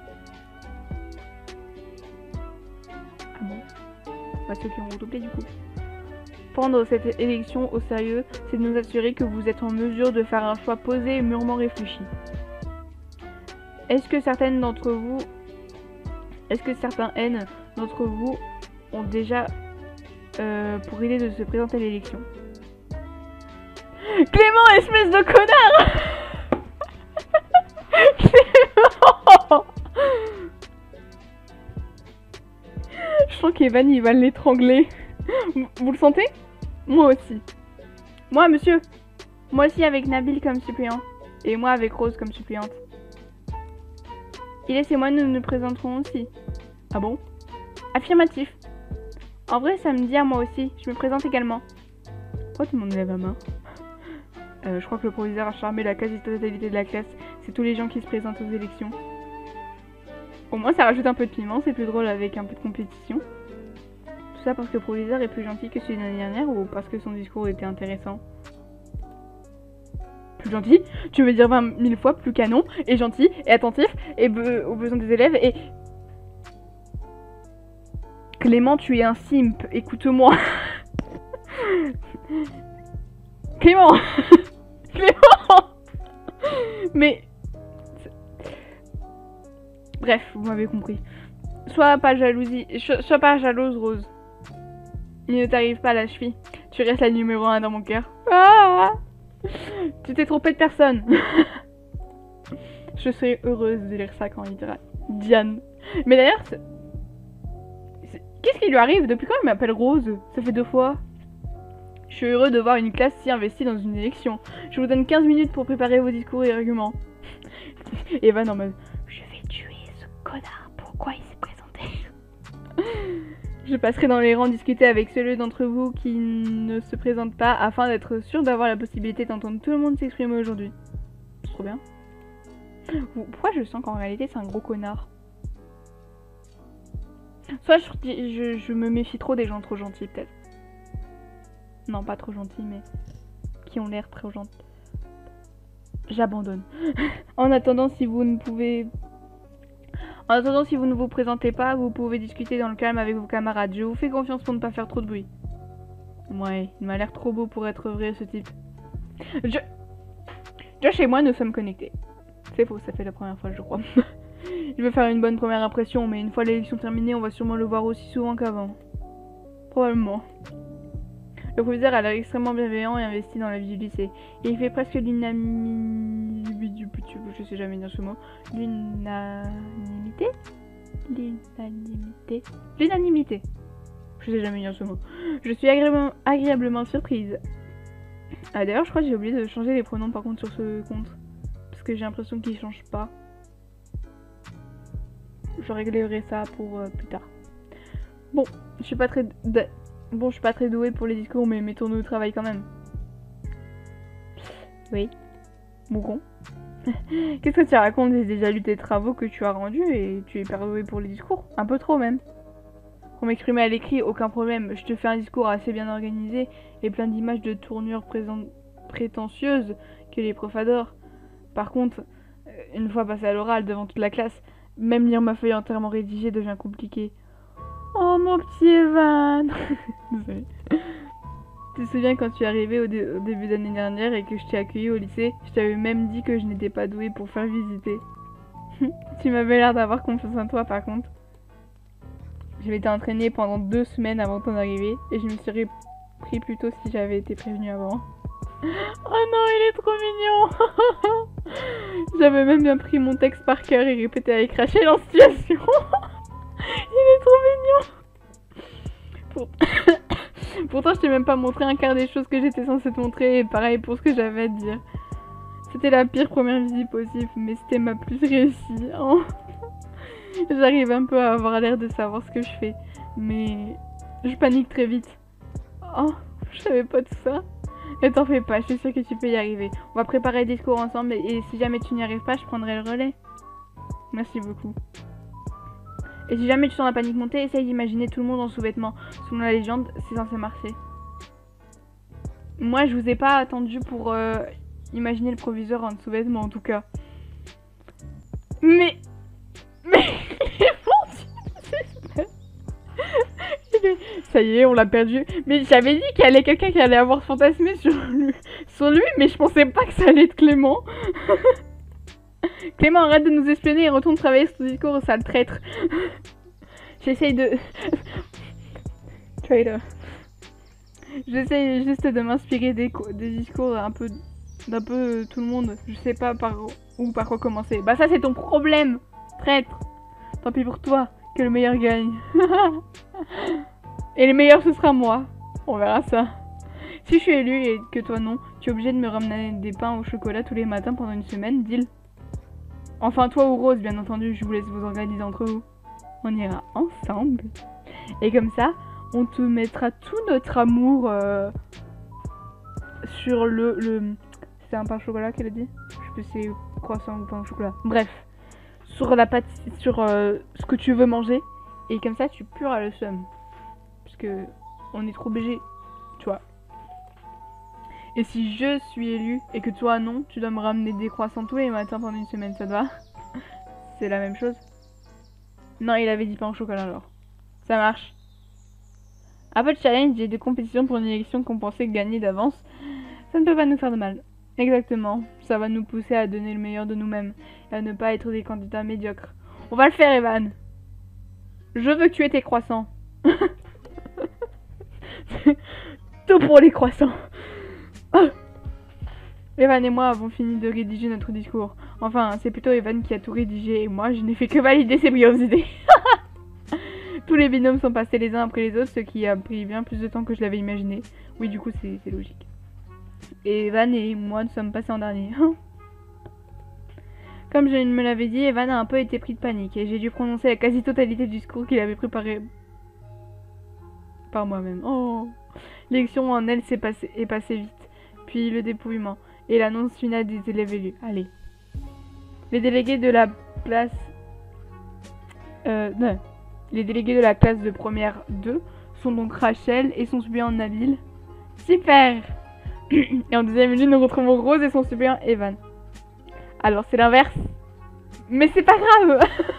Ah bon? Pas ceux qui ont redoublé du coup. Prendre cette élection au sérieux, c'est de nous assurer que vous êtes en mesure de faire un choix posé et mûrement réfléchi. Est-ce que certaines d'entre vous, est-ce que certains N d'entre vous ont déjà euh, pour idée de se présenter à l'élection? Clément, espèce de connard! Clément! Je sens qu'Evan il va l'étrangler. Vous le sentez? Moi aussi. Moi, monsieur. Moi aussi avec Nabil comme suppléant. Et moi avec Rose comme suppléante. Ilyes et moi, nous nous présenterons aussi. Ah bon? Affirmatif. En vrai, ça me dit à moi aussi. Je me présente également. Pourquoi tout le monde lève la main? euh, Je crois que le proviseur a charmé la quasi-totalité de la classe. C'est tous les gens qui se présentent aux élections. Au moins, ça rajoute un peu de piment. C'est plus drôle avec un peu de compétition. Tout ça parce que le proviseur est plus gentil que celui de l'année dernière ou parce que son discours était intéressant? Plus gentil? Tu veux dire vingt mille fois plus canon et gentil et attentif et be aux besoins des élèves et... Clément, tu es un simp, écoute-moi. Clément. Clément. Mais... Bref, vous m'avez compris. Sois pas jalousie, sois pas jalouse, Rose. Il ne t'arrive pas à la cheville. Tu restes la numéro un dans mon cœur. Ah, tu t'es trompé de personne. Je serai heureuse de lire ça quand il dira Diane. Mais d'ailleurs, qu'est-ce qui lui arrive? Depuis quand il m'appelle Rose? Ça fait deux fois. Je suis heureux de voir une classe si investie dans une élection. Je vous donne quinze minutes pour préparer vos discours et arguments. Evan en mode je vais tuer ce connard. Pourquoi il s'est présenté? Je passerai dans les rangs discuter avec ceux d'entre vous qui ne se présentent pas afin d'être sûr d'avoir la possibilité d'entendre tout le monde s'exprimer aujourd'hui. C'est trop bien. Pourquoi je sens qu'en réalité c'est un gros connard? Soit je, je, je me méfie trop des gens trop gentils peut-être. Non, pas trop gentils mais qui ont l'air très gentils. J'abandonne. En attendant, si vous ne pouvez... En attendant, si vous ne vous présentez pas, vous pouvez discuter dans le calme avec vos camarades. Je vous fais confiance pour ne pas faire trop de bruit. Ouais, il m'a l'air trop beau pour être vrai, ce type. Je... Josh et moi, nous sommes connectés. C'est faux, ça fait la première fois, je crois. Je veux faire une bonne première impression, mais une fois l'élection terminée, on va sûrement le voir aussi souvent qu'avant. Probablement. Le proviseur a l'air extrêmement bienveillant et investi dans la vie du lycée. Et il fait presque l'unanimité. Je sais jamais dire ce mot. L'unanimité L'unanimité L'unanimité. Je sais jamais dire ce mot. Je suis agréablement, agréablement surprise. Ah d'ailleurs, je crois que j'ai oublié de changer les pronoms par contre sur ce compte. Parce que j'ai l'impression qu'ils changent pas. Je réglerai ça pour euh, plus tard. Bon, je suis pas très... Bon, je suis pas très douée pour les discours, mais mettons-nous au travail quand même. Oui. Mouron. Qu'est-ce que tu racontes? J'ai déjà lu tes travaux que tu as rendus et tu es hyper douée pour les discours. Un peu trop même. Pour m'exprimer à l'écrit, aucun problème. Je te fais un discours assez bien organisé et plein d'images de tournures prétentieuses que les profs adorent. Par contre, une fois passé à l'oral devant toute la classe, même lire ma feuille entièrement rédigée devient compliqué. Oh mon petit Evan. Désolée. Tu te souviens quand tu es arrivé au, dé au début d'année dernière et que je t'ai accueilli au lycée, je t'avais même dit que je n'étais pas douée pour faire visiter. Tu m'avais l'air d'avoir confiance en toi par contre. Je m'étais entraînée pendant deux semaines avant ton arrivée et je me serais pris plus tôt si j'avais été prévenue avant. Oh non, il est trop mignon. J'avais même bien pris mon texte par cœur et répété avec Rachel en situation. Il est trop mignon. Pour... Pourtant, je t'ai même pas montré un quart des choses que j'étais censée te montrer et pareil pour ce que j'avais à te dire. C'était la pire première visite possible, mais c'était ma plus réussie. Oh. J'arrive un peu à avoir l'air de savoir ce que je fais, mais je panique très vite. Oh, je savais pas tout ça. Ne t'en fais pas, je suis sûre que tu peux y arriver. On va préparer le discours ensemble et si jamais tu n'y arrives pas, je prendrai le relais. Merci beaucoup. Et si jamais tu sens la panique monter, essaye d'imaginer tout le monde en sous-vêtements. Selon la légende, c'est censé marcher. Moi, je vous ai pas attendu pour euh, imaginer le proviseur en sous-vêtements, en tout cas. Mais... Mais... Ça y est, on l'a perdu. Mais j'avais dit qu'il y allait quelqu'un qui allait avoir fantasmé sur lui, sur lui, mais je pensais pas que ça allait être Clément. Clément, arrête de nous espionner et retourne travailler sur ton discours, sale traître. J'essaye de... Traitor. J'essaye juste de m'inspirer des, des discours un peu... d'un peu tout le monde. Je sais pas par où, par quoi commencer. Bah ça c'est ton problème, traître. Tant pis pour toi, que le meilleur gagne. Et le meilleur ce sera moi. On verra ça. Si je suis élue et que toi non, tu es obligé de me ramener des pains au chocolat tous les matins pendant une semaine, deal. Enfin toi ou Rose, bien entendu, je vous laisse vous organiser entre vous. On ira ensemble. Et comme ça, on te mettra tout notre amour euh, sur le... le... C'est un pain au chocolat qu'elle a dit? Je sais plus si c'est croissant ou pain au chocolat. Bref. Sur la pâte, sur euh, ce que tu veux manger. Et comme ça, tu pureras le seum. Parce que on est trop obligé, tu vois. Et si je suis élue et que toi non, tu dois me ramener des croissants tous les matins pendant une semaine, ça te va? C'est la même chose? Non, il avait dit pain au chocolat alors. Ça marche. Un peu de challenge et de compétition pour une élection qu'on pensait gagner d'avance, ça ne peut pas nous faire de mal. Exactement, ça va nous pousser à donner le meilleur de nous-mêmes et à ne pas être des candidats médiocres. On va le faire, Evan. Je veux que tu aies tes croissants. Tout pour les croissants. Oh. Evan et moi avons fini de rédiger notre discours. Enfin, c'est plutôt Evan qui a tout rédigé et moi, je n'ai fait que valider ses brillantes idées. Tous les binômes sont passés les uns après les autres, ce qui a pris bien plus de temps que je l'avais imaginé. Oui, du coup, c'est logique. Et Evan et moi, nous sommes passés en dernier. Comme je me l'avais dit, Evan a un peu été pris de panique et j'ai dû prononcer la quasi-totalité du discours qu'il avait préparé par moi-même. Oh, l'élection en elle s'est passée est passée vite, puis le dépouillement et l'annonce finale des élèves élus. Allez. Les délégués de la classe... Euh, non. Les délégués de la classe de première deux sont donc Rachel et son suppléant Nabil. Super. Et en deuxième lieu, nous retrouvons Rose et son suppléant Evan. Alors c'est l'inverse. Mais c'est pas grave.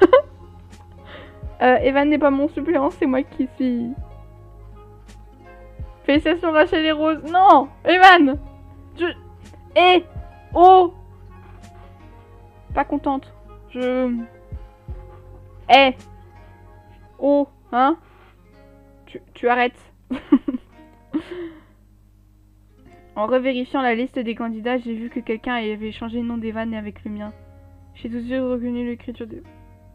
euh, Evan n'est pas mon suppléant, c'est moi qui suis... Félicitations Rachel et Rose. Non, Evan. Je... Eh. Oh. Pas contente. Je... Eh. Oh. Hein. Tu, tu arrêtes. En revérifiant la liste des candidats, j'ai vu que quelqu'un avait changé le nom d'Evan avec le mien. J'ai tout de suite reconnu l'écriture de...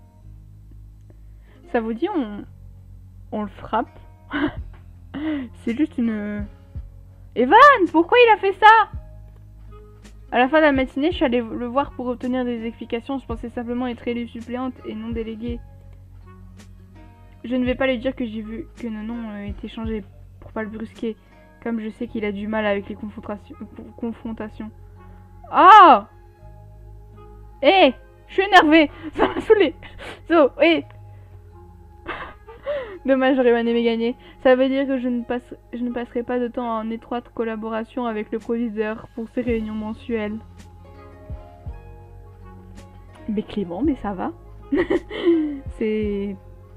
Ça vous dit, on... On le frappe? C'est juste une... Evan, pourquoi il a fait ça? À la fin de la matinée, je suis allée le voir pour obtenir des explications. Je pensais simplement être élue suppléante et non déléguée. Je ne vais pas lui dire que j'ai vu que nos noms ont été changés pour pas le brusquer. Comme je sais qu'il a du mal avec les confrontations. confrontations. Oh! Hé! Je suis énervée! Ça m'a saoulé! So, hé! Dommage, j'aurais bien aimé gagner. Ça veut dire que je ne, passe... je ne passerai pas de temps en étroite collaboration avec le proviseur pour ces réunions mensuelles. Mais Clément, mais ça va. C'est...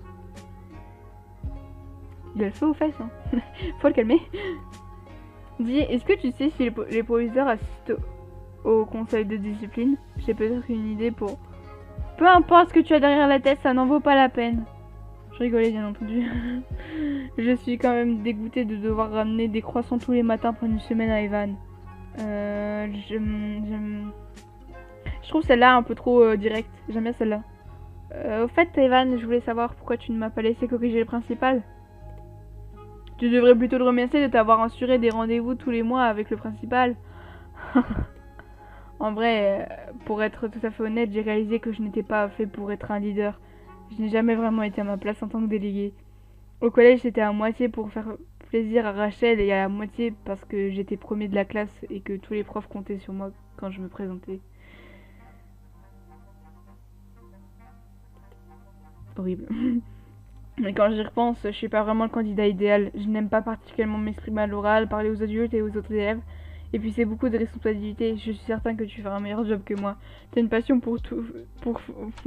Il a le feu aux fesses, hein. Faut le calmer. Dis, est-ce que tu sais si les, les proviseurs assistent au, au conseil de discipline? J'ai peut-être une idée pour... Peu importe ce que tu as derrière la tête, ça n'en vaut pas la peine. Je rigolais bien entendu. Je suis quand même dégoûtée de devoir ramener des croissants tous les matins pendant une semaine à Evan. Euh... Je, je, je trouve celle-là un peu trop euh, directe. J'aime bien celle-là. Euh, au fait, Evan, je voulais savoir pourquoi tu ne m'as pas laissé corriger le principal. Tu devrais plutôt le remercier de t'avoir assuré des rendez-vous tous les mois avec le principal. En vrai, pour être tout à fait honnête, j'ai réalisé que je n'étais pas fait pour être un leader. Je n'ai jamais vraiment été à ma place en tant que déléguée. Au collège, c'était à moitié pour faire plaisir à Rachel et à moitié parce que j'étais premier de la classe et que tous les profs comptaient sur moi quand je me présentais. Horrible. Mais quand j'y repense, je suis pas vraiment le candidat idéal. Je n'aime pas particulièrement m'exprimer à l'oral, parler aux adultes et aux autres élèves. Et puis c'est beaucoup de responsabilités. Je suis certain que tu feras un meilleur job que moi. T'as une passion pour tout... pour...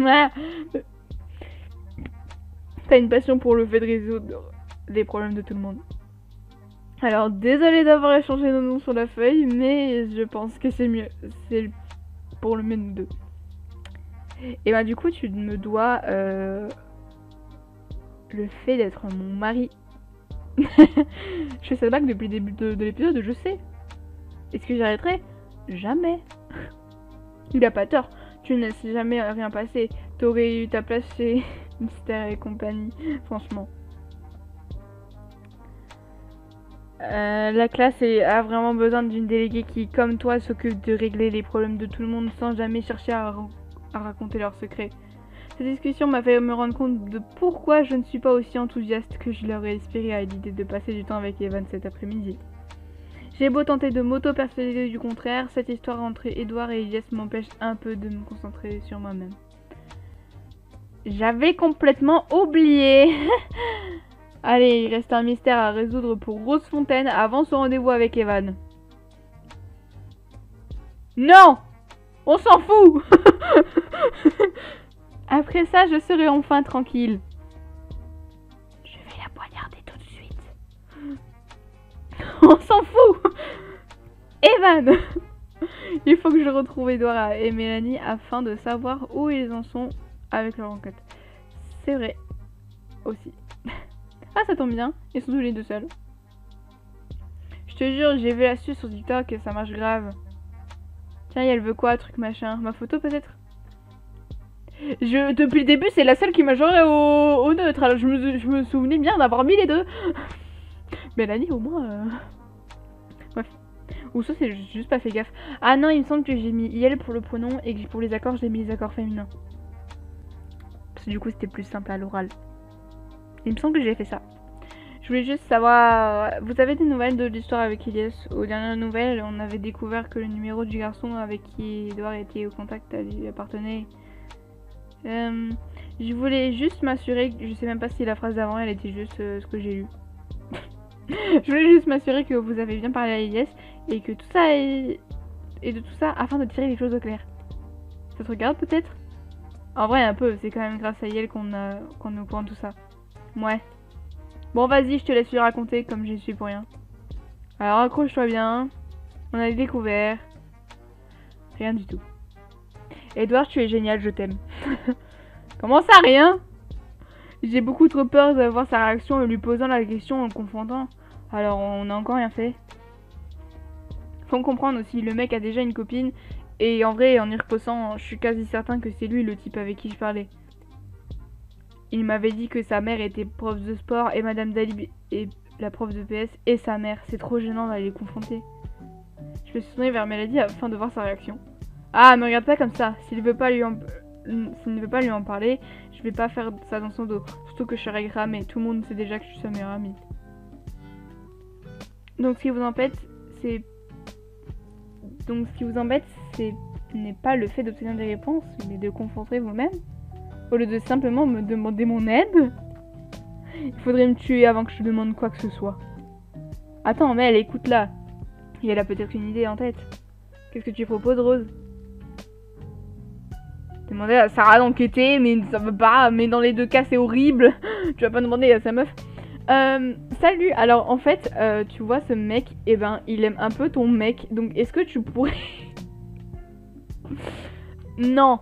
T'as une passion pour le fait de résoudre les problèmes de tout le monde. Alors, désolée d'avoir échangé nos noms sur la feuille, mais je pense que c'est mieux. C'est pour le mieux de nous deux. Et bah du coup, tu me dois euh, le fait d'être mon mari. Je fais cette blague depuis le début de, de l'épisode, je sais. Est-ce que j'arrêterai? Jamais. Il a pas tort. Tu ne laisses jamais rien passer. T'aurais eu ta place chez Mystère et compagnie, franchement. Euh, la classe est, a vraiment besoin d'une déléguée qui, comme toi, s'occupe de régler les problèmes de tout le monde sans jamais chercher à, à raconter leurs secrets. Cette discussion m'a fait me rendre compte de pourquoi je ne suis pas aussi enthousiaste que je l'aurais espéré à l'idée de passer du temps avec Evan cet après-midi. J'ai beau tenter de m'auto-persuader du contraire, cette histoire entre Edouard et Elias m'empêche un peu de me concentrer sur moi-même. J'avais complètement oublié. Allez, il reste un mystère à résoudre pour Rose Fontaine avant son rendez-vous avec Evan. Non! On s'en fout. Après ça, je serai enfin tranquille. Je vais la poignarder tout de suite. On s'en fout. Evan. Il faut que je retrouve Edouard et Mélanie afin de savoir où ils en sont avec leur enquête. C'est vrai. Aussi. Ah, ça tombe bien. Ils sont tous les deux seuls. Je te jure, j'ai vu l'astuce sur TikTok et ça marche grave. Tiens, elle veut quoi, truc machin? Ma photo peut-être? Je, depuis le début, c'est la seule qui m'a joué au, au neutre. Alors je me, je me souvenais bien d'avoir mis les deux. Mélanie, au moins... Euh... Bref. Ou ça, c'est juste pas fait gaffe. Ah non, il me semble que j'ai mis I L pour le pronom et que pour les accords, j'ai mis les accords féminins. Parce que du coup, c'était plus simple à l'oral. Il me semble que j'ai fait ça. Je voulais juste savoir... Vous avez des nouvelles de l'histoire avec Elias? Aux dernières nouvelles, on avait découvert que le numéro du garçon avec qui Edouard était au contact lui appartenait. Euh, je voulais juste m'assurer... Je sais même pas si la phrase d'avant, elle était juste euh, ce que j'ai lu. Je voulais juste m'assurer que vous avez bien parlé à Elias et que tout ça est... Et de tout ça afin de tirer les choses au clair. Ça te regarde peut-être? En vrai, un peu. C'est quand même grâce à elle qu'on a... qu'on est au courant de tout ça. Ouais. Bon, vas-y, je te laisse lui raconter comme j'y suis pour rien. Alors, accroche-toi bien. On a découvert. Rien du tout. Edouard, tu es génial, je t'aime. Comment ça, rien? J'ai beaucoup trop peur de voir sa réaction en lui posant la question en le confrontant. Alors, on n'a encore rien fait. Faut me comprendre aussi, le mec a déjà une copine. Et en vrai, en y repensant, je suis quasi certain que c'est lui le type avec qui je parlais. Il m'avait dit que sa mère était prof de sport et Madame Dalib est la prof de P S et sa mère. C'est trop gênant d'aller les confronter. Je me suis tournée vers Mélodie afin de voir sa réaction. Ah, me regarde pas comme ça. S'il veut pas lui en... S'il ne veut pas lui en parler, je vais pas faire ça dans son dos. Surtout que je serais cramée. Tout le monde sait déjà que je suis sa meilleure amie. Donc ce qui vous embête, c'est... Donc ce qui vous embête, c'est n'est pas le fait d'obtenir des réponses, mais de confronter vous-même. Au lieu de simplement me demander mon aide. Il faudrait me tuer avant que je te demande quoi que ce soit. Attends, mais elle écoute là. Et elle a peut-être une idée en tête. Qu'est-ce que tu proposes, Rose? Demander à Sarah d'enquêter, mais ça va pas. Mais dans les deux cas, c'est horrible. Tu vas pas demander à sa meuf. Euh, salut. Alors, en fait, euh, tu vois, ce mec, eh ben, il aime un peu ton mec. Donc, est-ce que tu pourrais... Non.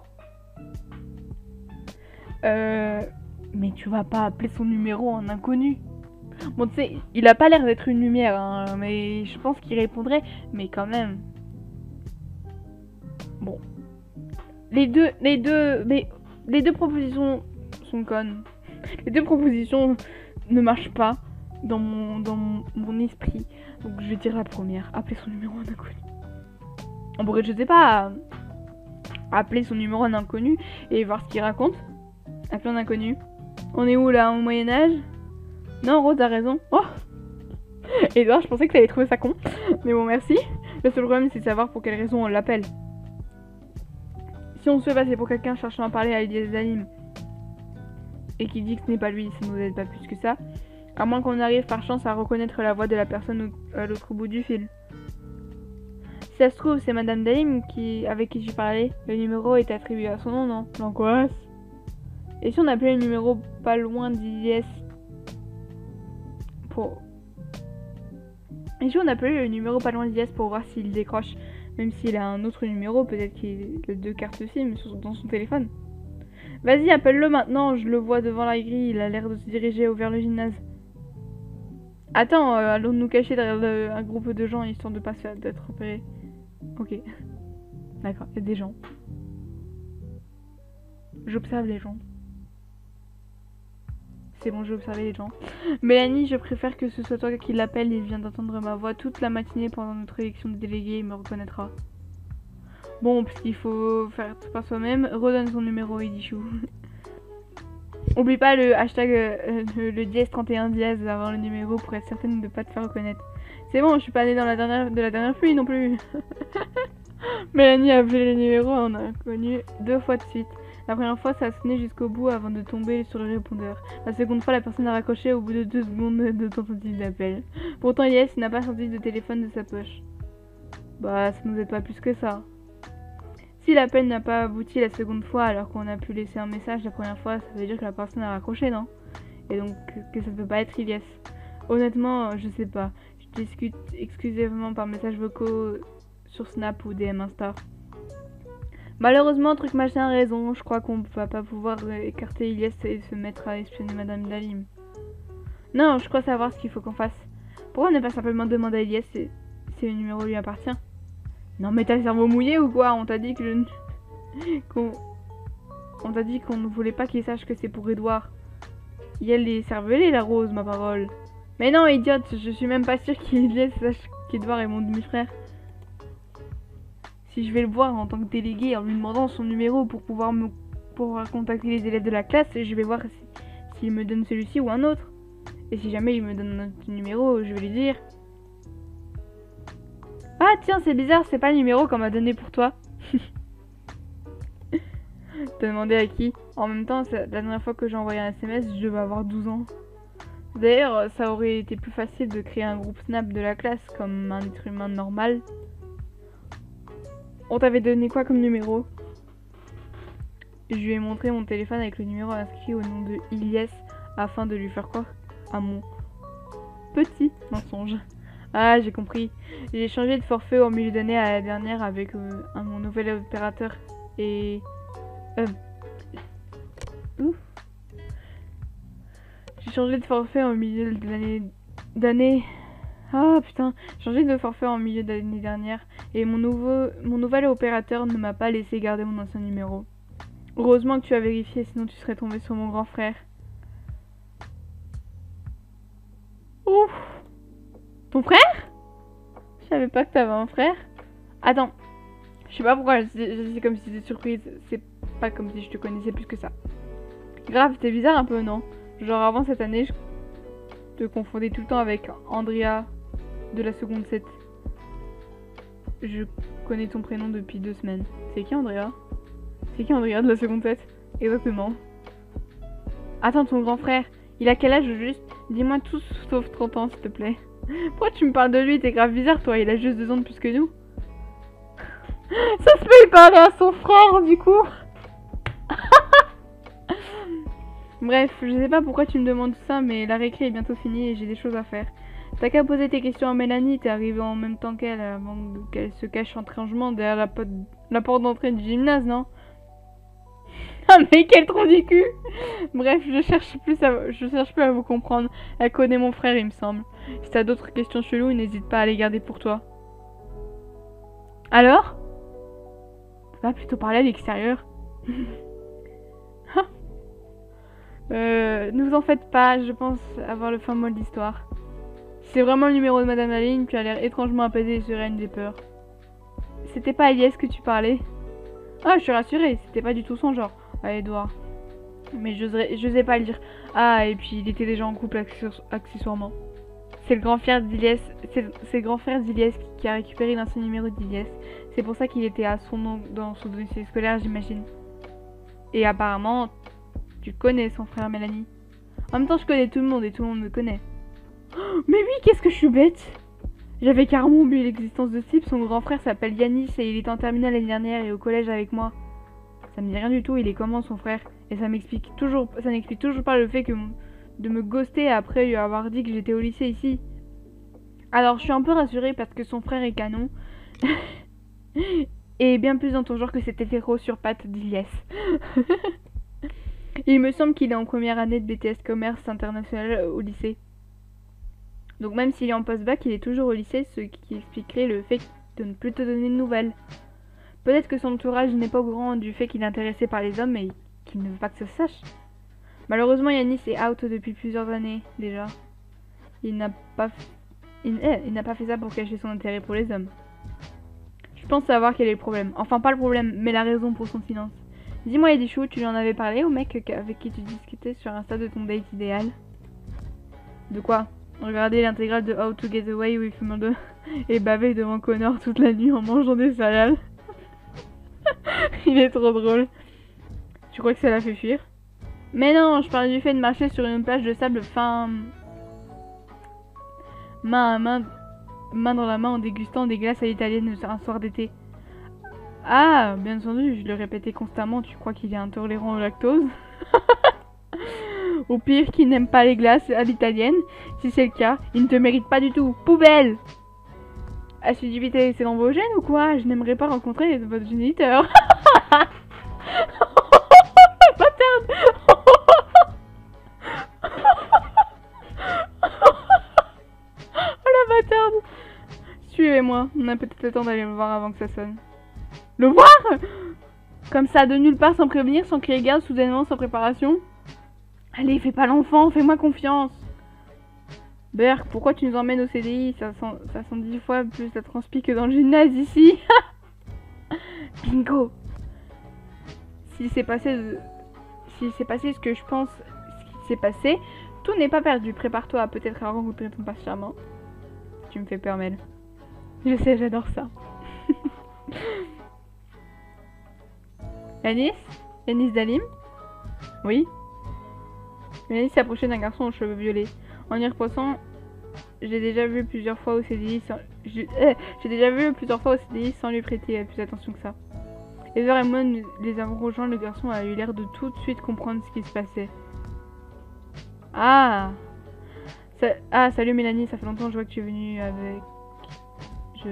Euh... Mais tu vas pas appeler son numéro en inconnu. Bon, tu sais, il a pas l'air d'être une lumière, hein, mais je pense qu'il répondrait. Mais quand même. Bon. Les deux, les deux, les, les deux propositions sont connes. Les deux propositions ne marchent pas dans mon, dans mon, mon esprit. Donc je vais dire la première. Appeler son numéro en inconnu. On pourrait, je sais pas, appeler son numéro en inconnu et voir ce qu'il raconte. Appeler en inconnu. On est où là, au Moyen-Âge? Non, Rose a raison. Oh! Edouard, je pensais que t'allais trouver ça con. Mais bon, merci. Le seul problème, c'est de savoir pour quelle raison on l'appelle. Si on se fait passer pour quelqu'un cherchant à parler à Elias Dalim et qui dit que ce n'est pas lui, ça nous aide pas plus que ça. À moins qu'on arrive par chance à reconnaître la voix de la personne à l'autre bout du fil. Si ça se trouve, c'est Madame Dalim qui, avec qui je parlais. Le numéro est attribué à son nom, non? L'angoisse. Et si on appelait le numéro pas loin d'Iliès pour... Et si on appelait le numéro pas loin d'Iliès pour voir s'il décroche? Même s'il a un autre numéro, peut-être qu'il a deux cartes SIM dans son téléphone. Vas-y, appelle-le maintenant, je le vois devant la grille, il a l'air de se diriger vers le gymnase. Attends, euh, allons nous cacher derrière le, un groupe de gens histoire de pas se faire d'être repérés. Ok. D'accord, il y a des gens. J'observe les gens. C'est bon, j'ai observé les gens. Mélanie, je préfère que ce soit toi qui l'appelle. Il vient d'entendre ma voix toute la matinée pendant notre élection de délégué. Il me reconnaîtra. Bon, puisqu'il faut faire tout par soi-même, redonne son numéro, Idichou. Oublie pas le hashtag euh, le, le dièse trente et un dièse avant le numéro pour être certaine de pas te faire reconnaître. C'est bon, je suis pas née dans la dernière, de la dernière pluie non plus. Mélanie a appelé le numéro en inconnu deux fois de suite. La première fois, ça a sonné jusqu'au bout avant de tomber sur le répondeur. La seconde fois, la personne a raccroché au bout de deux secondes de tentative d'appel. Pourtant, Elias n'a pas sorti de téléphone de sa poche. Bah, ça nous aide pas plus que ça. Si l'appel n'a pas abouti la seconde fois alors qu'on a pu laisser un message la première fois, ça veut dire que la personne a raccroché, non? Et donc que ça peut pas être Elias. Honnêtement, je sais pas. Je discute exclusivement par messages vocaux sur Snap ou D M Insta. Malheureusement, truc machin a raison, je crois qu'on va pas pouvoir écarter Elias et se mettre à espionner Madame Dalim. Non, je crois savoir ce qu'il faut qu'on fasse. Pourquoi ne pas simplement demander à Elias si, si le numéro lui appartient? Non mais t'as le cerveau mouillé ou quoi? On t'a dit que le... qu'on... On t'a dit qu'on ne voulait pas qu'il sache que c'est pour Edouard. Elle est cervelée la Rose, ma parole. Mais non, idiote, je suis même pas sûre qu'Elias sache qu'Edouard est mon demi-frère. Si je vais le voir en tant que délégué en lui demandant son numéro pour pouvoir me pouvoir contacter les élèves de la classe, je vais voir s'il si, me donne celui-ci ou un autre. Et si jamais il me donne un autre numéro, je vais lui dire. Ah tiens, c'est bizarre, c'est pas le numéro qu'on m'a donné pour toi. T'as demandé à qui? En même temps, la dernière fois que j'ai envoyé un S M S, je devais avoir douze ans. D'ailleurs, ça aurait été plus facile de créer un groupe Snap de la classe comme un être humain normal. On t'avait donné quoi comme numéro? Je lui ai montré mon téléphone avec le numéro inscrit au nom de Elias afin de lui faire croire à mon petit mensonge. Ah, j'ai compris. J'ai changé de forfait au milieu d'année à la dernière avec euh, un, mon nouvel opérateur et... Euh... Ouf. J'ai changé de forfait au milieu de l'année d'année Ah putain, j'ai changé de forfait en milieu d'année dernière et mon nouveau mon nouvel opérateur ne m'a pas laissé garder mon ancien numéro. Heureusement que tu as vérifié, sinon tu serais tombé sur mon grand frère. Ouf. Ton frère? Je savais pas que t'avais un frère. Attends, je sais pas pourquoi, c'est comme si c'était surprise. C'est pas comme si je te connaissais plus que ça. Grave, t'es bizarre un peu, non? Genre avant cette année, je te confondais tout le temps avec Andrea de la seconde sept. Je connais ton prénom depuis deux semaines. C'est qui Andrea? C'est qui Andrea de la seconde sept? Exactement. Attends, ton grand frère, il a quel âge juste? Dis-moi tout sauf trente ans, s'il te plaît. Pourquoi tu me parles de lui? T'es grave bizarre, toi. Il a juste deux ans de plus que nous. Ça se peut, il parlait à son frère, du coup. Bref, je sais pas pourquoi tu me demandes tout ça, mais la récré est bientôt finie et j'ai des choses à faire. T'as qu'à poser tes questions à Mélanie, t'es arrivé en même temps qu'elle, avant qu'elle se cache en rangement derrière la, porte, la porte d'entrée du gymnase, non? Ah mais quel trou du cul. Bref, je cherche plus à, je cherche plus à vous comprendre. Elle connaît mon frère, il me semble. Si t'as d'autres questions cheloues, n'hésite pas à les garder pour toi. Alors? On va plutôt parler à l'extérieur. euh, ne vous en faites pas, je pense avoir le fin mot de l'histoire. C'est vraiment le numéro de Madame Laline, tu as l'air étrangement apaisée et sereine des peurs. C'était pas à Elias que tu parlais? Ah, je suis rassurée, c'était pas du tout son genre. Ah, Edouard. Mais j'osais pas le dire. Ah, et puis il était déjà en couple accessoirement. C'est le grand frère d'Iliès, c'est le grand frère d'Iliès qui, qui a récupéré l'ancien numéro d'Iliès. C'est pour ça qu'il était à son nom dans son dossier scolaire, j'imagine. Et apparemment, tu connais son frère Mélanie. En même temps, je connais tout le monde et tout le monde me connaît. Oh, mais oui, qu'est-ce que je suis bête! J'avais carrément oublié l'existence de ce type. Son grand frère s'appelle Yanis et il est en terminale l'année dernière et au collège avec moi. Ça me dit rien du tout, il est comment son frère? Et ça m'explique toujours, ça n'explique toujours pas le fait que de me ghoster après lui avoir dit que j'étais au lycée ici. Alors je suis un peu rassurée parce que son frère est canon. Et bien plus dans ton genre que cet hétéro sur pattes d'Iliès. Il me semble qu'il est en première année de B T S commerce international au lycée. Donc même s'il est en post-bac, il est toujours au lycée, ce qui expliquerait le fait de ne plus te donner de nouvelles. Peut-être que son entourage n'est pas au courant du fait qu'il est intéressé par les hommes et qu'il ne veut pas que ça se sache. Malheureusement, Yanis est out depuis plusieurs années déjà. Il n'a pas, il, eh, il n'a pas fait ça pour cacher son intérêt pour les hommes. Je pense savoir quel est le problème. Enfin, pas le problème, mais la raison pour son silence. Dis-moi, Edichou, tu lui en avais parlé au mec avec qui tu discutais sur Insta de ton date idéal? De quoi? Regarder l'intégrale de How to Get Away with Murder et baver devant Connor toute la nuit en mangeant des céréales. Il est trop drôle. Tu crois que ça l'a fait fuir? Mais non, je parlais du fait de marcher sur une plage de sable fin... main à main, main dans la main en dégustant des glaces à l'italienne un soir d'été. Ah, bien entendu, je le répétais constamment, tu crois qu'il est intolérant au lactose? Au pire, qu'il n'aime pas les glaces à l'italienne. Si c'est le cas, il ne te mérite pas du tout. Poubelle! Acidité, c'est dans vos gènes ou quoi? Je n'aimerais pas rencontrer votre géniteur. Bâtarde. Oh la bâtarde! Suivez-moi, on a peut-être le temps d'aller le voir avant que ça sonne. Le voir? Comme ça, de nulle part, sans prévenir, sans crier gare, soudainement, sans préparation. Allez, fais pas l'enfant, fais-moi confiance. Berk, pourquoi tu nous emmènes au C D I? Ça sent, ça sent dix fois plus la transpi que dans le gymnase ici. Bingo. S'il s'est passé, de... s'il s'est passé ce que je pense, ce qui s'est passé, tout n'est pas perdu. Prépare-toi à peut-être rencontrer ton prince charmant. Tu me fais peur, Mel. Je sais, j'adore ça. Yanis? Yanis Dalim? Oui? Yanis s'approchait d'un garçon aux cheveux violets. En y repensant, j'ai déjà vu plusieurs fois au C D I sans... J'ai euh, déjà vu plusieurs fois au C D I sans lui prêter plus attention que ça. Heather et moi les avons rejoints, le garçon a eu l'air de tout de suite comprendre ce qui se passait. Ah ça... Ah, salut Mélanie, ça fait longtemps que je vois que tu es venue avec... Je...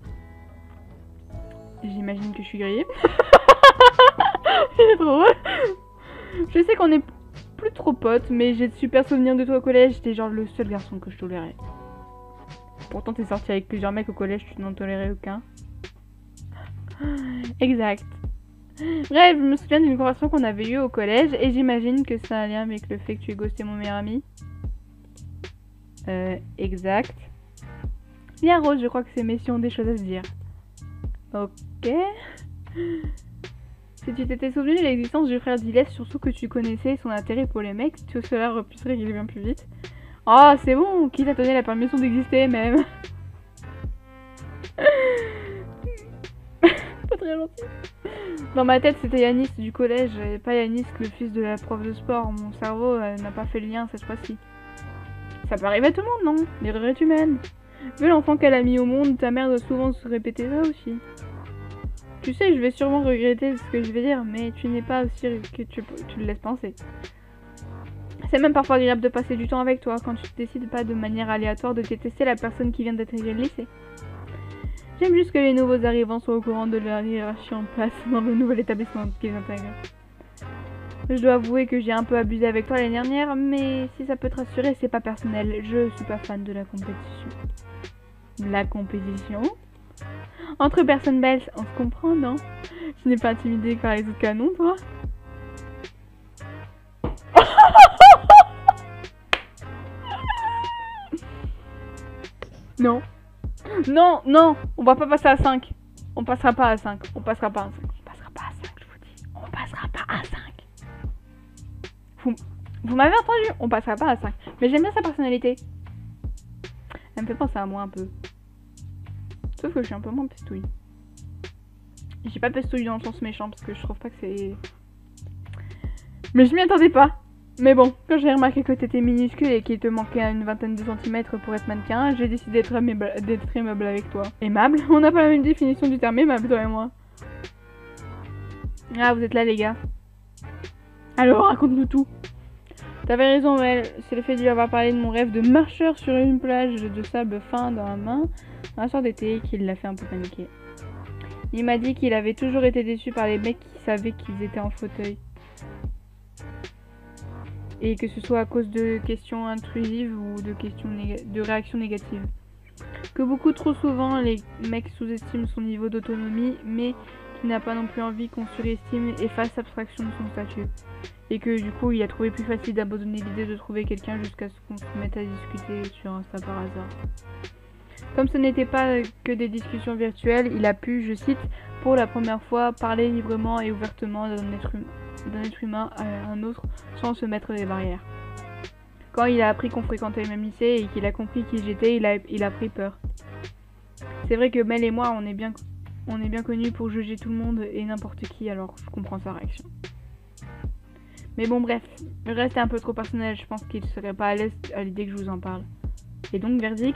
J'imagine que je suis grillée. C'est drôle. Je sais qu'on est plus trop potes, mais j'ai de super souvenirs de toi au collège. T'es genre le seul garçon que je tolérais. Pourtant, t'es sorti avec plusieurs mecs au collège, tu n'en tolérais aucun. Exact. Bref, je me souviens d'une conversation qu'on avait eue au collège et j'imagine que ça a un lien avec le fait que tu aies ghosté mon meilleur ami. Euh, exact. Bien Rose, je crois que ces messieurs ont des choses à se dire. Ok. Si tu t'étais souvenu de l'existence du frère d'Iles, surtout que tu connaissais son intérêt pour les mecs, tout cela aurait pu se régler bien plus vite. Oh, c'est bon, qui t'a donné la permission d'exister même? Pas très gentil. Dans ma tête, c'était Yanis du collège, et pas Yanis, le fils de la prof de sport. Mon cerveau euh, n'a pas fait le lien cette fois-ci. Ça peut arriver à tout le monde, non? L'erreur est humaine. Vu l'enfant qu'elle a mis au monde, ta mère doit souvent se répéter ça aussi. Tu sais, je vais sûrement regretter ce que je vais dire, mais tu n'es pas aussi que tu, tu le laisses penser. C'est même parfois agréable de passer du temps avec toi quand tu ne décides pas de manière aléatoire de détester la personne qui vient d'intégrer le lycée. J'aime juste que les nouveaux arrivants soient au courant de leur hiérarchie en place dans le nouvel établissement qu'ils intègrent. Je dois avouer que j'ai un peu abusé avec toi l'année dernière, mais si ça peut te rassurer, c'est pas personnel. Je suis pas fan de la compétition. La compétition? Entre personnes belles, on se comprend, non? Tu n'es pas intimidée par les autres canons, toi? Non. Non, non, on va pas passer à cinq. On passera pas à cinq. On passera pas à cinq. On passera pas à cinq, je vous dis. On passera pas à cinq. Vous, vous m'avez entendu? On passera pas à cinq. Mais j'aime bien sa personnalité. Elle me fait penser à moi un peu. Sauf que je suis un peu moins pestouille. J'ai pas pestouille dans le sens méchant parce que je trouve pas que c'est... Mais je m'y attendais pas. Mais bon, quand j'ai remarqué que t'étais minuscule et qu'il te manquait une vingtaine de centimètres pour être mannequin, j'ai décidé d'être aimable, d'être aimable avec toi. Aimable? On n'a pas la même définition du terme aimable, toi et moi. Ah, vous êtes là, les gars. Alors, raconte-nous tout. T'avais raison, Mel. C'est le fait de lui avoir parlé de mon rêve de marcheur sur une plage de sable fin dans la main, un soir d'été, qui l'a fait un peu paniquer. Il m'a dit qu'il avait toujours été déçu par les mecs qui savaient qu'ils étaient en fauteuil. Et que ce soit à cause de questions intrusives ou de, questions de réactions négatives. Que beaucoup trop souvent, les mecs sous-estiment son niveau d'autonomie, mais qu'il n'a pas non plus envie qu'on surestime et fasse abstraction de son statut. Et que du coup, il a trouvé plus facile d'abandonner l'idée de trouver quelqu'un jusqu'à ce qu'on se mette à discuter sur Insta par hasard. Comme ce n'était pas que des discussions virtuelles, il a pu, je cite, pour la première fois, parler librement et ouvertement d'un être humain. d'un être humain à un autre sans se mettre des barrières. Quand il a appris qu'on fréquentait le même lycée et qu'il a compris qui j'étais, il a, il a pris peur. C'est vrai que Mel et moi, on est bien, on est bien connus pour juger tout le monde et n'importe qui, alors je comprends sa réaction. Mais bon bref, le reste est un peu trop personnel, je pense qu'il serait pas à l'aise à l'idée que je vous en parle. Et donc, verdict,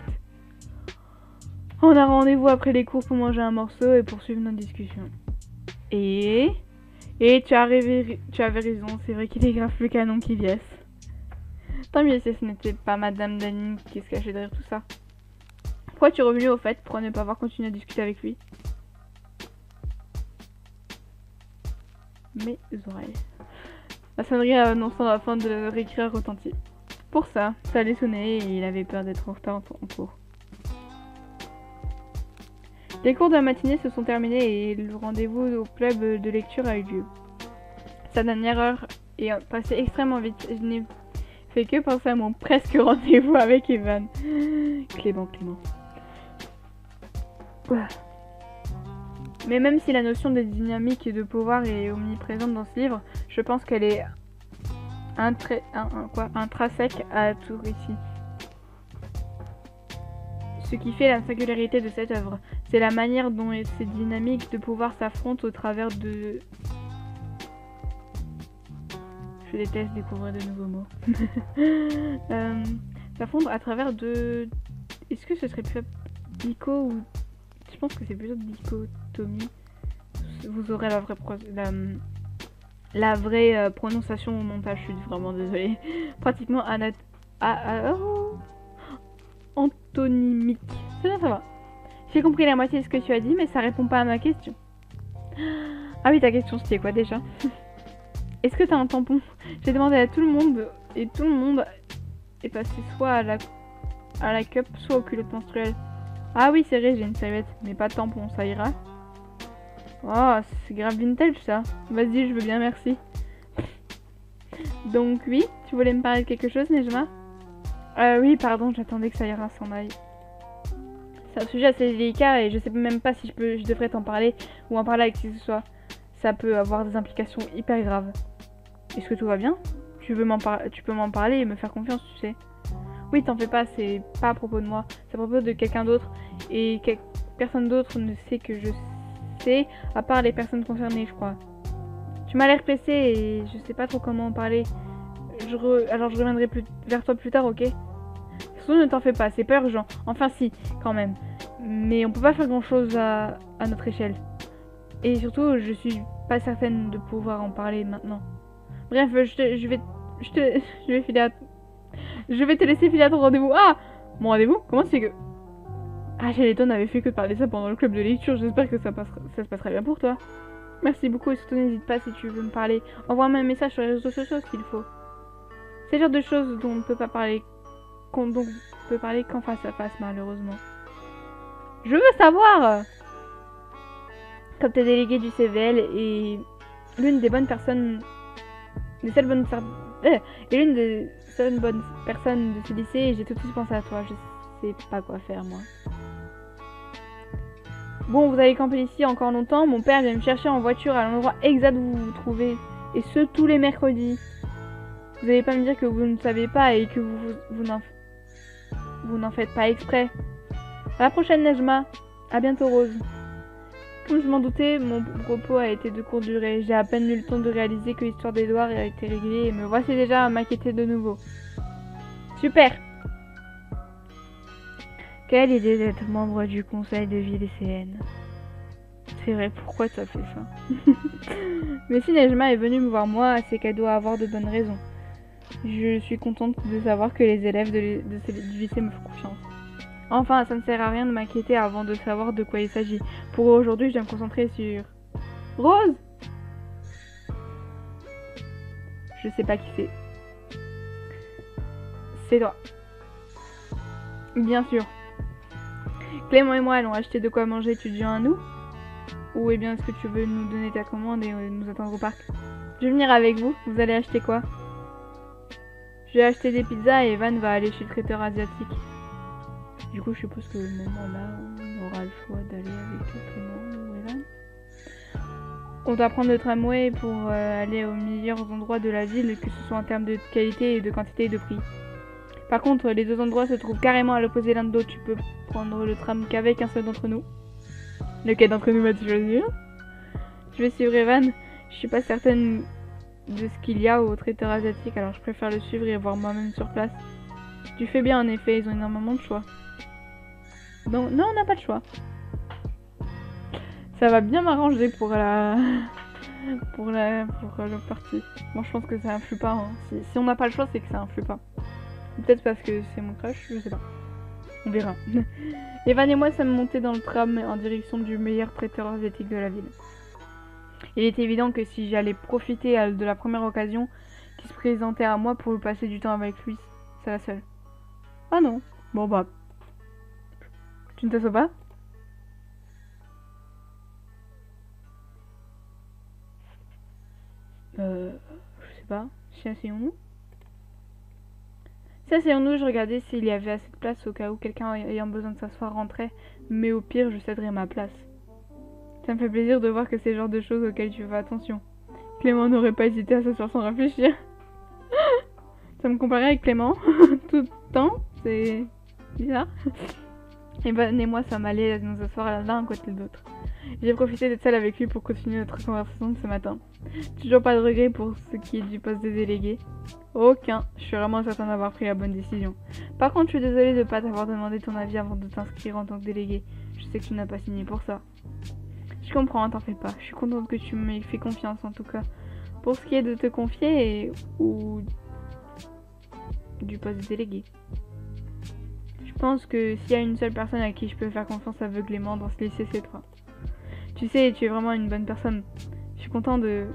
on a rendez-vous après les cours pour manger un morceau et poursuivre notre discussion. Et... Et tu, as rêvé, tu avais raison, c'est vrai qu'il est grave plus canon qu'Ilias. Tant mieux si ce n'était pas Madame Danine qui se cachait derrière tout ça. Pourquoi tu es revenu au fait pour ne pas avoir continué à discuter avec lui? Mes oreilles. La sonnerie annonçant la fin de réécrire retentit. Pour ça, ça allait sonner et il avait peur d'être en retard en cours. Les cours de la matinée se sont terminés et le rendez-vous au club de lecture a eu lieu. Sa dernière heure est passée extrêmement vite. Je n'ai fait que penser à mon presque rendez-vous avec Evan. Clément, Clément. Mais même si la notion de dynamique et de pouvoir est omniprésente dans ce livre, je pense qu'elle est intré... un, un, quoi, intrinsèque à tout récit. Ce qui fait la singularité de cette œuvre, c'est la manière dont ces dynamiques de pouvoir s'affrontent au travers de... Je déteste découvrir de nouveaux mots. euh, s'affrontent à travers de... Est-ce que ce serait plus dico ou... Je pense que c'est plutôt dichotomie. Vous aurez la vraie, pro... la... La vraie euh, prononciation au montage, je suis vraiment désolée. Pratiquement anat... Ah, ah, oh. Antonymique. Ça, ça va. J'ai compris la moitié de ce que tu as dit, mais ça répond pas à ma question. Ah oui, ta question c'était quoi déjà? Est-ce que t'as un tampon? J'ai demandé à tout le monde et tout le monde est passé soit à la à la cup, soit aux culottes menstruelles. Ah oui, c'est vrai, j'ai une serviette, mais pas de tampon, ça ira. Oh, c'est grave vintage ça. Vas-y, je veux bien, merci. Donc oui, tu voulais me parler de quelque chose, Nejma? Euh, oui, pardon, j'attendais que Sayra s'en aille. C'est un sujet assez délicat et je sais même pas si je, peux, je devrais t'en parler ou en parler avec qui que ce soit. Ça peut avoir des implications hyper graves. Est-ce que tout va bien? Tu veux m'en par... tu peux m'en parler et me faire confiance, tu sais. Oui, t'en fais pas, c'est pas à propos de moi. C'est à propos de quelqu'un d'autre. Et quel... personne d'autre ne sait que je sais, à part les personnes concernées, je crois. Tu m'as l'air pressée et je sais pas trop comment en parler. Je re... Alors je reviendrai plus... vers toi plus tard, ok? Surtout ne t'en fais pas, c'est pas urgent. Enfin si, quand même. Mais on peut pas faire grand chose à, à notre échelle. Et surtout, je suis pas certaine de pouvoir en parler maintenant. Bref, je, te, je vais... Je te... Je vais filer à... Je vais te laisser filer à ton rendez-vous. Ah! Mon rendez-vous? Comment c'est que... Ah, Shaleton n'avait fait que de parler de ça pendant le club de lecture. J'espère que ça, passera... ça se passera bien pour toi. Merci beaucoup et surtout n'hésite pas si tu veux me parler. Envoie-moi un message sur les réseaux sociaux s'il faut. C'est le genre de choses dont on ne peut pas parler... dont on peut parler qu'en face à face, malheureusement. Je veux savoir! Comme t'es délégué du C V L et l'une des bonnes personnes... des seules bonnes... Euh, et l'une des seules bonnes personnes de ce lycée, j'ai tout de suite pensé à toi. Je sais pas quoi faire, moi. Bon, vous allez camper ici encore longtemps. Mon père vient me chercher en voiture à l'endroit exact où vous vous trouvez. Et ce, tous les mercredis. Vous n'allez pas me dire que vous ne savez pas et que vous, vous, n'en, vous n'en faites pas exprès. À la prochaine, Nejma. À bientôt, Rose. Comme je m'en doutais, mon propos a été de courte durée. J'ai à peine eu le temps de réaliser que l'histoire d'Edouard a été réglée et me voici déjà à m'inquiéter de nouveau. Super! Quelle idée d'être membre du conseil de vie lycéenne. C'est vrai, pourquoi tu as fait ça? Mais si Nejma est venue me voir moi, c'est qu'elle doit avoir de bonnes raisons. Je suis contente de savoir que les élèves de, de ce, du lycée me font confiance. Enfin, ça ne sert à rien de m'inquiéter avant de savoir de quoi il s'agit. Pour aujourd'hui, je dois me concentrer sur... Rose! Je sais pas qui c'est. C'est toi. Bien sûr. Clément et moi allons acheter de quoi manger, tu viens à nous? Ou eh bien est-ce que tu veux nous donner ta commande et euh, nous attendre au parc? Je vais venir avec vous, vous allez acheter quoi? Je vais acheter des pizzas et Evan va aller chez le traiteur asiatique. Du coup je suppose que le moment là on aura le choix d'aller avec Clément ou Evan. On doit prendre le tramway pour euh, aller aux meilleurs endroits de la ville, que ce soit en termes de qualité, et de quantité et de prix. Par contre, les deux endroits se trouvent carrément à l'opposé l'un de l'autre. Tu peux prendre le tram qu'avec un seul d'entre nous. Lequel d'entre nous vas-tu choisir? Je vais suivre Evan. Je suis pas certaine de ce qu'il y a au traiteur asiatique, alors je préfère le suivre et voir moi-même sur place. Tu fais bien en effet, ils ont énormément de choix. Donc, non, on n'a pas de choix. Ça va bien m'arranger pour la... pour la... pour le parti. Moi je pense que ça influe pas. Hein. Si, si on n'a pas le choix, c'est que ça influe pas. Peut-être parce que c'est mon crush, je sais pas. On verra. Evan et moi sommes montés dans le tram en direction du meilleur traiteur asiatique de la ville. Il est évident que si j'allais profiter de la première occasion qui se présentait à moi pour passer du temps avec lui, c'est la seule. Ah non. Bon bah... Tu ne t'assois pas? Euh... Je sais pas. Si asseyons-nous? Si asseyons-nous, je regardais s'il y avait assez de place au cas où quelqu'un ayant besoin de s'asseoir rentrait, mais au pire, je céderais ma place. Ça me fait plaisir de voir que c'est le genre de choses auxquelles tu fais attention. Clément n'aurait pas hésité à s'asseoir sans réfléchir. Ça me comparait avec Clément, tout le temps, c'est bizarre. Et Ben et moi, ça m'allait nous asseoir l'un à côté de l'autre. J'ai profité d'être seule avec lui pour continuer notre conversation de ce matin. Toujours pas de regret pour ce qui est du poste de délégué. Aucun. Je suis vraiment certaine d'avoir pris la bonne décision. Par contre, je suis désolée de ne pas t'avoir demandé ton avis avant de t'inscrire en tant que délégué. Je sais que tu n'as pas signé pour ça. Je comprends, t'en fais pas. Je suis contente que tu m'aies fait confiance en tout cas. Pour ce qui est de te confier et... ou du poste de délégué. Je pense que s'il y a une seule personne à qui je peux faire confiance aveuglément dans ce lycée, c'est toi. Tu sais, tu es vraiment une bonne personne. Je suis content de...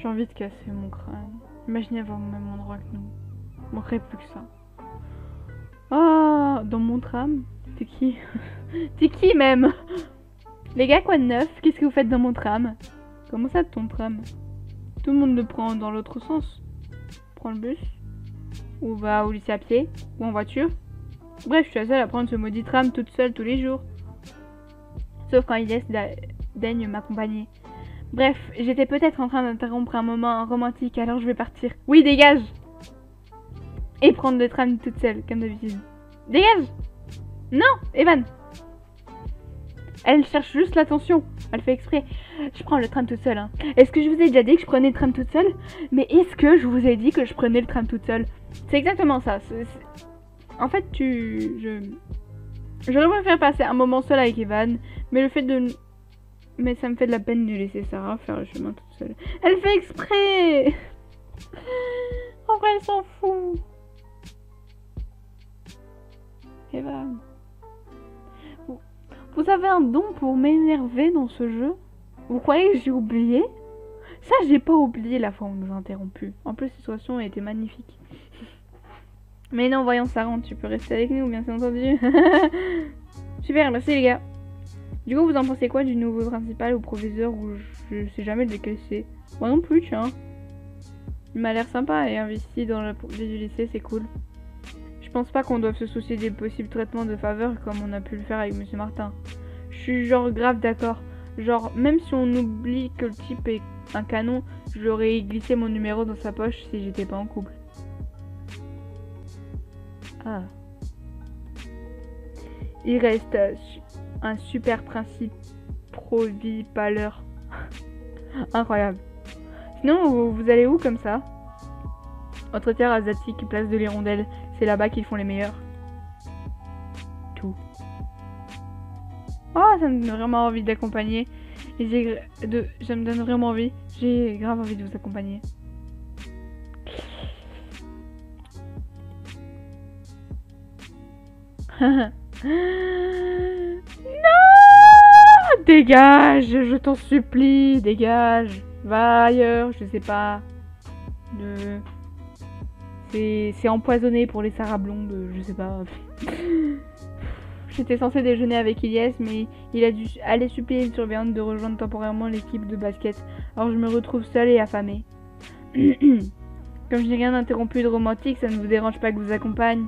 J'ai envie de casser mon crâne. Imaginez avoir le même endroit que nous. Il manquerait plus que ça. Ah, dans mon tram? T'es qui? T'es qui même? Les gars, quoi de neuf? Qu'est-ce que vous faites dans mon tram? Comment ça, ton tram? Tout le monde le prend dans l'autre sens. Prends le bus. Ou va au lycée à pied. Ou en voiture. Bref, je suis la seule à prendre ce maudit tram toute seule tous les jours. Sauf quand il laisse daigne m'accompagner. Bref, j'étais peut-être en train d'interrompre un moment romantique, alors je vais partir. Oui, dégage! Et prendre le tram toute seule, comme d'habitude. Dégage! Non, Evan! Elle cherche juste l'attention. Elle fait exprès. Je prends le tram toute seule. Hein. Est-ce que je vous ai déjà dit que je prenais le tram toute seule? Mais est-ce que je vous ai dit que je prenais le tram toute seule? C'est exactement ça. C'est, c'est... En fait, tu... Je... J'aurais préféré passer un moment seul avec Evan, mais le fait de... Mais ça me fait de la peine de laisser Sarah faire le chemin toute seule. Elle fait exprès. En vrai, elle s'en fout. Evan. Vous... Vous avez un don pour m'énerver dans ce jeu? Vous croyez que j'ai oublié? Ça, j'ai pas oublié la fois où on nous a interrompu. En plus, la situation a été magnifique. Mais non, voyons, Sarah, tu peux rester avec nous, bien entendu. Super, merci les gars. Du coup, vous en pensez quoi du nouveau principal ou proviseur ou je sais jamais lequel c'est? Moi non plus, tiens. Il m'a l'air sympa et investi dans la vie du lycée, c'est cool. Je pense pas qu'on doive se soucier des possibles traitements de faveur comme on a pu le faire avec Monsieur Martin. Je suis genre grave d'accord. Genre, même si on oublie que le type est un canon, je lui aurais glissé mon numéro dans sa poche si j'étais pas en couple. Ah. Il reste euh, un super principe pro-vie, pas l'heure. Incroyable. Sinon, vous, vous allez où comme ça? Entretien asiatique, place de l'Hirondelle. C'est là-bas qu'ils font les meilleurs. Tout. Oh, ça me donne vraiment envie d'accompagner. Et j'ai de, ça me donne vraiment envie. J'ai grave envie de vous accompagner. Non! Dégage, je t'en supplie, dégage. Va ailleurs, je sais pas. De... C'est c'est empoisonné pour les Sarah blondes, je sais pas. J'étais censée déjeuner avec Ilyes, mais il a dû aller supplier une surveillante de rejoindre temporairement l'équipe de basket. Alors je me retrouve seule et affamée. Comme je n'ai rien interrompu de romantique, ça ne vous dérange pas que je vous accompagne?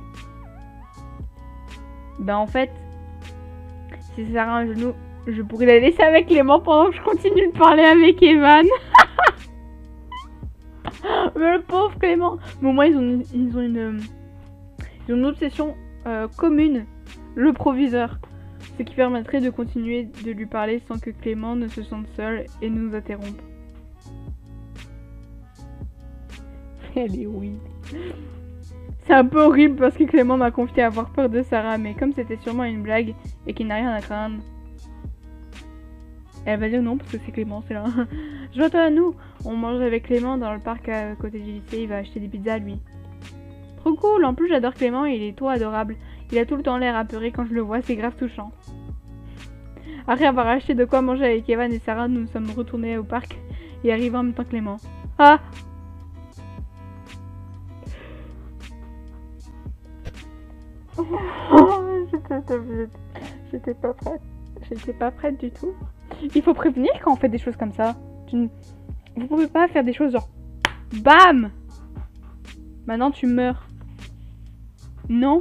Ben en fait, si Sarah a un genou, je pourrais la laisser avec Clément pendant que je continue de parler avec Evan. Mais le pauvre Clément. Mais au moins ils ont, ils ont une, ils ont une obsession euh, commune, le proviseur. Ce qui permettrait de continuer de lui parler sans que Clément ne se sente seul et nous interrompe. Elle est oui. C'est un peu horrible parce que Clément m'a confié avoir peur de Sarah, mais comme c'était sûrement une blague et qu'il n'a rien à craindre, elle va dire non parce que c'est Clément, c'est là. Je vois toi à nous. On mange avec Clément dans le parc à côté du lycée, il va acheter des pizzas lui. Trop cool, en plus j'adore Clément, il est trop adorable. Il a tout le temps l'air apeuré quand je le vois, c'est grave touchant. Après avoir acheté de quoi manger avec Evan et Sarah, nous nous sommes retournés au parc et arrivés en même temps que Clément. Ah! J'étais pas prête. J'étais pas prête du tout. Il faut prévenir quand on fait des choses comme ça. Tu ne... Vous pouvez pas faire des choses genre bam. Maintenant tu meurs. Non.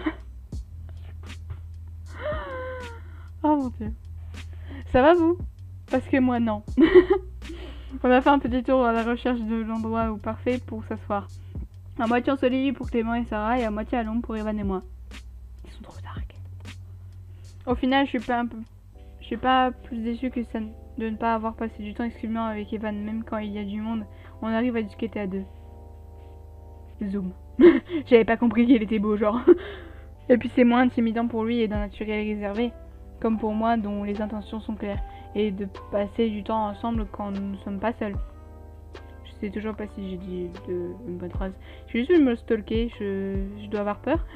Oh mon dieu. Ça va vous? Parce que moi non. On a fait un petit tour à la recherche de l'endroit où parfait pour s'asseoir. À moitié ensoleillé pour Clément et Sarah et à moitié à l'ombre pour Evan et moi. Ils sont trop dark. Au final, je suis pas un peu... Je suis pas plus déçue que ça de ne pas avoir passé du temps exclusivement avec Evan, même quand il y a du monde. On arrive à discuter à deux. Zoom. J'avais pas compris qu'il était beau, genre. Et puis c'est moins intimidant pour lui et d'un naturel réservé, comme pour moi dont les intentions sont claires, et de passer du temps ensemble quand nous ne sommes pas seuls. Je sais toujours pas si j'ai dit de, une bonne phrase. Je suis juste me stalker, je, je dois avoir peur.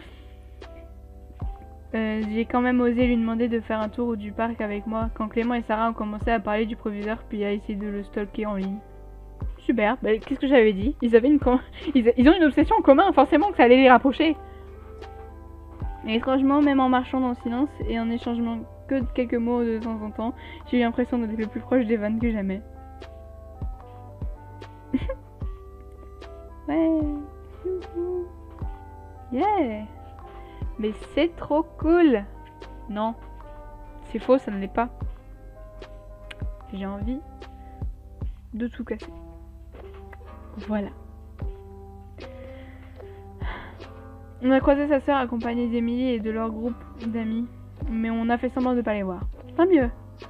euh, j'ai quand même osé lui demander de faire un tour du parc avec moi quand Clément et Sarah ont commencé à parler du proviseur puis à essayer de le stalker en ligne. Super, bah, qu'est-ce que j'avais dit? Ils avaient une ils, ils ont une obsession en commun, forcément que ça allait les rapprocher. Et étrangement, même en marchant dans le silence et en échangeant que de quelques mots de temps en temps, j'ai eu l'impression d'être le plus proche d'Evan que jamais. Ouais. Yeah. Mais c'est trop cool. Non. C'est faux, ça ne l'est pas. J'ai envie de tout casser. Voilà. On a croisé sa sœur accompagnée d'Emily et de leur groupe d'amis, mais on a fait semblant de pas les voir. Tant mieux.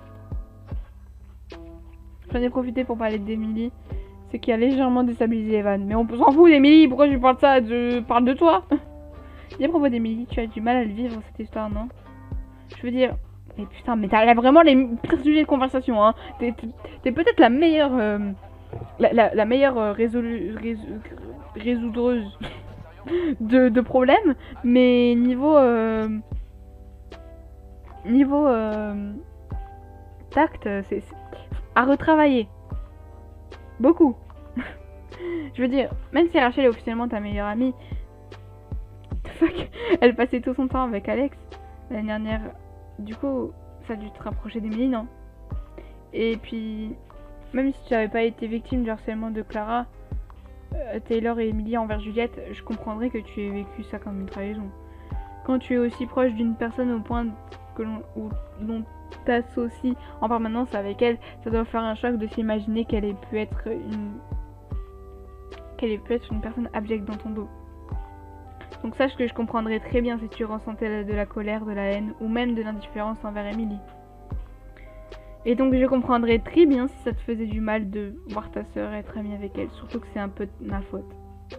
J'en ai profité pour parler d'Emily, ce qui a légèrement déstabilisé Evan. Mais on s'en fout d'Emily, pourquoi je lui parle de ça? Je parle de toi. Et à propos d'Emily, tu as du mal à le vivre cette histoire, non? Je veux dire... Mais putain, mais t'as vraiment les pires sujets de conversation, hein. T'es peut-être la meilleure... Euh, la, la, la meilleure euh, résolu, résou, résoudreuse de, de problèmes, mais niveau... Euh, niveau... Euh, tact, c'est à retravailler. Beaucoup. Je veux dire, même si Rachel est officiellement ta meilleure amie... Fuck, elle passait tout son temps avec Alex l'année dernière. Du coup, ça a dû te rapprocher d'Emily, non? Et puis, même si tu n'avais pas été victime du harcèlement de Clara, euh, Taylor et Emily envers Juliette, je comprendrais que tu aies vécu ça comme une trahison. Quand tu es aussi proche d'une personne au point que l'on t'associe en permanence avec elle, ça doit faire un choc de s'imaginer qu'elle ait pu être une qu'elle ait pu être une personne abjecte dans ton dos. Donc sache que je comprendrais très bien si tu ressentais de la colère, de la haine ou même de l'indifférence envers Emily. Et donc je comprendrais très bien si ça te faisait du mal de voir ta sœur être amie avec elle, surtout que c'est un peu de ma faute.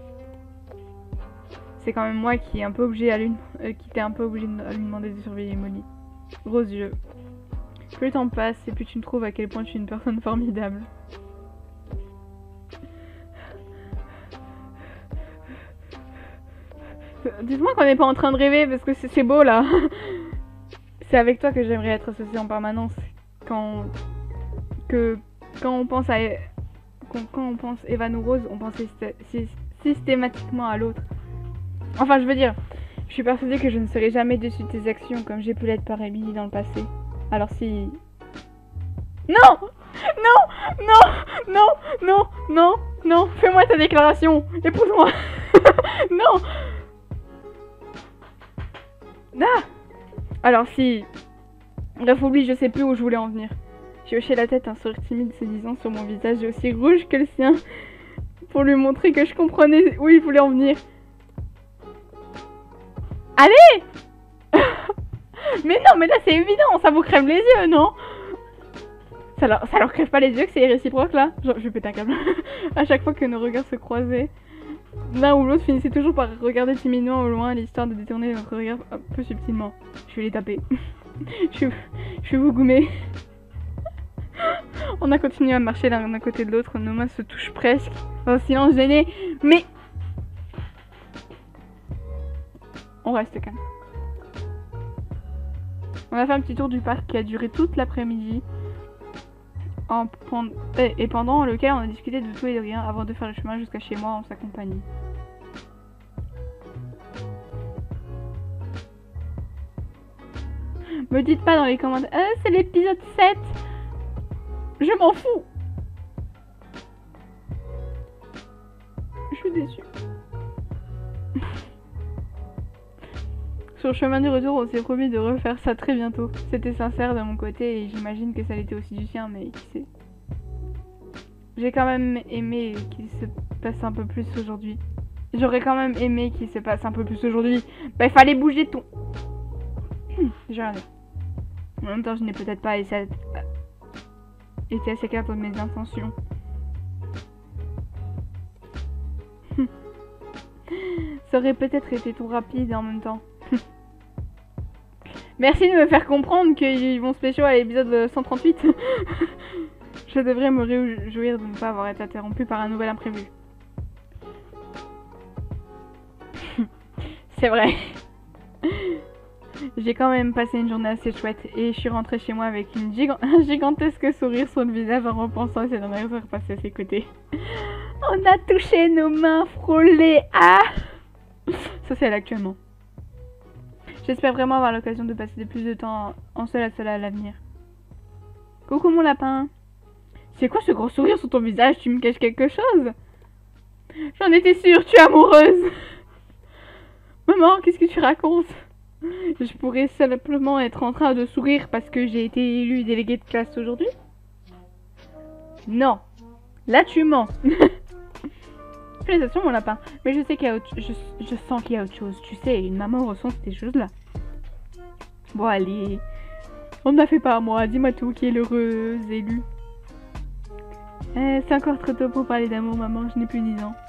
C'est quand même moi qui est un peu obligé à lui, euh, qui t'ai un peu obligé de lui demander de surveiller Molly. Gros yeux. Plus le temps passe et plus tu me trouves à quel point tu es une personne formidable. Dites-moi qu'on n'est pas en train de rêver parce que c'est beau là. C'est avec toi que j'aimerais être associée en permanence. Quand que quand on pense à quand, quand on pense Evan ou Rose, on pense systématiquement à l'autre. Enfin, je veux dire, je suis persuadée que je ne serai jamais déçue de tes actions comme j'ai pu l'être par Emily dans le passé. Alors si... Non! Non! Non! Non! Non! Non! Non! Fais-moi ta déclaration! Épouse-moi! Non! Ah! Alors si... Bref, oublie, je sais plus où je voulais en venir. J'ai hoché la tête, un sourire timide se disant sur mon visage aussi rouge que le sien, pour lui montrer que je comprenais où il voulait en venir. Allez! Mais non, mais là c'est évident, ça vous crève les yeux, non? Ça leur, ça leur crève pas les yeux que c'est réciproque là? Genre, je vais péter un câble. À chaque fois que nos regards se croisaient, l'un ou l'autre finissait toujours par regarder timidement au loin, l'histoire de détourner notre regard un peu subtilement. Je vais les taper. je, je vais vous goumer. On a continué à marcher l'un à côté de l'autre, nos mains se touchent presque, dans un silence gêné, mais... On reste calme. On a fait un petit tour du parc qui a duré toute l'après-midi, en... et pendant lequel on a discuté de tout et de rien avant de faire le chemin jusqu'à chez moi en sa compagnie. Me dites pas dans les commentaires, ah, c'est l'épisode sept. Je m'en fous. Je suis déçue. Sur le chemin du retour, on s'est promis de refaire ça très bientôt. C'était sincère de mon côté et j'imagine que ça l'était aussi du sien, mais qui sait. J'ai quand même aimé qu'il se passe un peu plus aujourd'hui. J'aurais quand même aimé qu'il se passe un peu plus aujourd'hui. Bah, il fallait bouger ton... J'ai rien dit. En même temps, je n'ai peut-être pas été assez claire dans mes intentions. Ça aurait peut-être été trop rapide en même temps. Merci de me faire comprendre qu'ils vont spéciaux à l'épisode cent trente-huit. Je devrais me réjouir de ne pas avoir été interrompue par un nouvel imprévu. C'est vrai. J'ai quand même passé une journée assez chouette et je suis rentrée chez moi avec une giga un gigantesque sourire sur le visage en repensant à ces dernières heures passées à ses côtés. On a touché nos mains, frôlées. Ah! Ça c'est elle actuellement. J'espère vraiment avoir l'occasion de passer plus de temps en seul à seul à l'avenir. Coucou mon lapin. C'est quoi ce gros sourire sur ton visage? Tu me caches quelque chose? J'en étais sûre, tu es amoureuse. Maman, qu'est-ce que tu racontes? Je pourrais simplement être en train de sourire parce que j'ai été élue déléguée de classe aujourd'hui? Non. Là, tu mens. Félicitations, mon lapin. Mais je sais qu'il y a autre... je, je sens qu'il y a autre chose. Tu sais, une maman ressent ces choses-là. Bon, allez. On ne m'a fait pas à moi. Dis-moi tout, qui est l'heureuse élue. Euh, c'est encore trop tôt pour parler d'amour, maman. Je n'ai plus dix ans.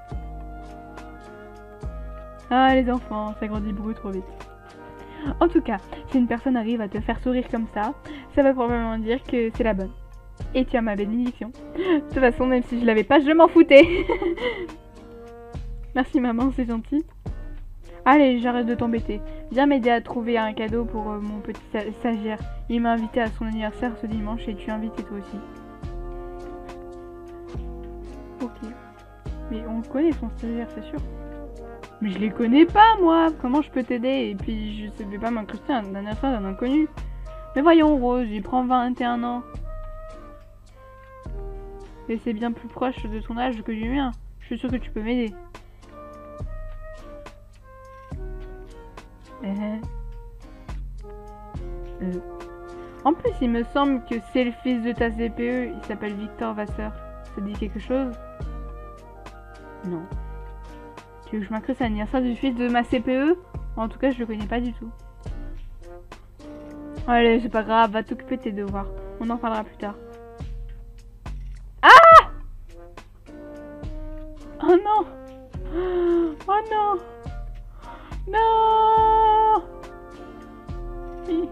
Ah, les enfants, ça grandit beaucoup trop vite. En tout cas, si une personne arrive à te faire sourire comme ça, ça va probablement dire que c'est la bonne. Et tu as ma bénédiction. De toute façon, même si je l'avais pas, je m'en foutais. Merci maman, c'est gentil. Allez, j'arrête de t'embêter. Viens m'aider à trouver un cadeau pour euh, mon petit stagiaire. Il m'a invité à son anniversaire ce dimanche et tu es invité toi aussi. Ok. Mais on le connaît son stagiaire, c'est sûr. Mais je les connais pas, moi. Comment je peux t'aider? Et puis, je ne vais pas m'incruster à un anniversaire d'un inconnu. Mais voyons, Rose, il prend vingt et un ans. Et c'est bien plus proche de ton âge que du mien. Je suis sûre que tu peux m'aider. Euh... Euh... En plus, il me semble que c'est le fils de ta C P E. Il s'appelle Victor Vasseur. Ça te dit quelque chose? Non. Tu veux que je m'incruste à l'anniversaire du fils de ma C P E? En tout cas, je le connais pas du tout. Allez, c'est pas grave, va t'occuper de tes devoirs. On en parlera plus tard. Ah! Oh non! Oh non! Non! Oui.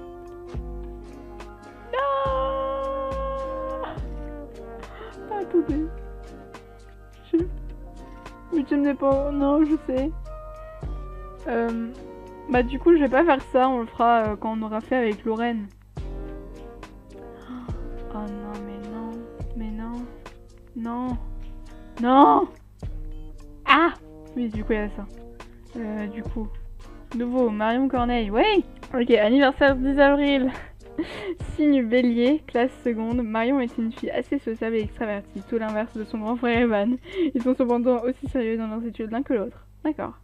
Non! Attendez. Je... Mais tu me dis pas... Non, je sais. Euh... Bah du coup, je vais pas faire ça. On le fera euh, quand on aura fait avec Lorraine. Oh non, mais non. Mais non. Non. Non! Ah! Oui, du coup, il y a ça. Euh, du coup... Nouveau, Marion Corneille. Oui! Ok, anniversaire dix avril. Signe bélier, classe seconde. Marion est une fille assez sociable et extravertie, tout l'inverse de son grand frère Evan. Ils sont cependant aussi sérieux dans leurs études l'un que l'autre. D'accord.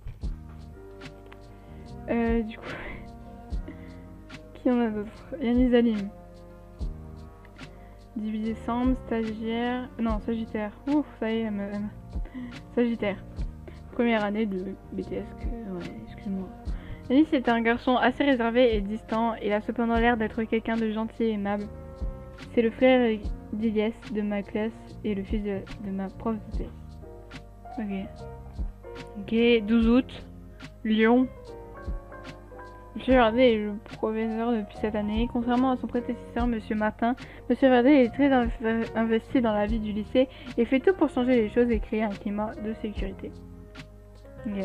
Euh, du coup... Qui en a d'autres? Yannis Alim. dix-huit décembre, stagiaire... Non, sagittaire. Ouf, ça y est, elle me... elle me... Sagittaire. Première année de B T S que... Ouais, excuse-moi. Yanis est un garçon assez réservé et distant. Il a cependant l'air d'être quelqu'un de gentil et aimable. C'est le frère d'Iliès de ma classe et le fils de, de ma prof de P S. Ok. Ok, douze août. Lyon. Monsieur Verdet est le professeur depuis cette année. Contrairement à son prédécesseur, Monsieur Martin, Monsieur Verdet est très inv investi dans la vie du lycée et fait tout pour changer les choses et créer un climat de sécurité. Ok.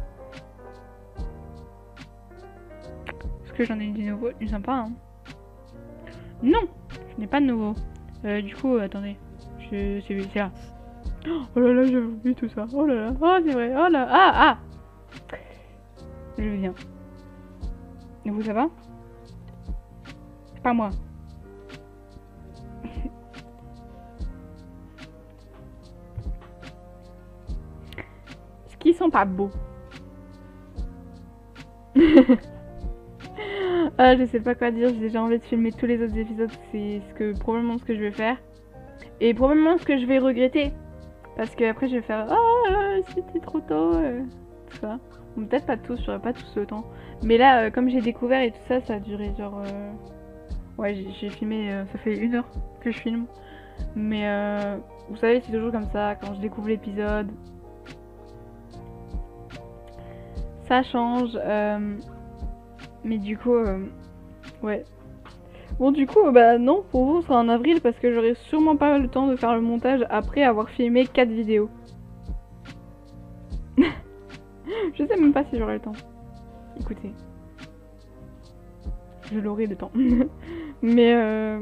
Est-ce que j'en ai du nouveau? Du sympa, hein? Non! Je n'ai pas de nouveau. Euh, du coup, euh, attendez. Je... C'est là. Oh là là, j'ai oublié tout ça. Oh là là. Oh, c'est vrai. Oh là. Ah, ah! Je viens. Et vous, ça va? Pas moi. Ce qui sont pas beaux. Ah, je sais pas quoi dire, j'ai déjà envie de filmer tous les autres épisodes, c'est ce que probablement ce que je vais faire. Et probablement ce que je vais regretter. Parce que après je vais faire ah c'était trop tôt, euh, tout ça. Bon, peut-être pas tous, j'aurais pas tous le temps. Mais là, euh, comme j'ai découvert et tout ça, ça a duré genre... Euh... Ouais, j'ai filmé, euh, ça fait une heure que je filme. Mais euh, vous savez, c'est toujours comme ça, quand je découvre l'épisode. Ça change. Euh... Mais du coup, euh... ouais. Bon, du coup, bah non, pour vous, ce sera en avril parce que j'aurai sûrement pas le temps de faire le montage après avoir filmé quatre vidéos. Je sais même pas si j'aurai le temps. Écoutez. je l'aurai le temps. Mais euh...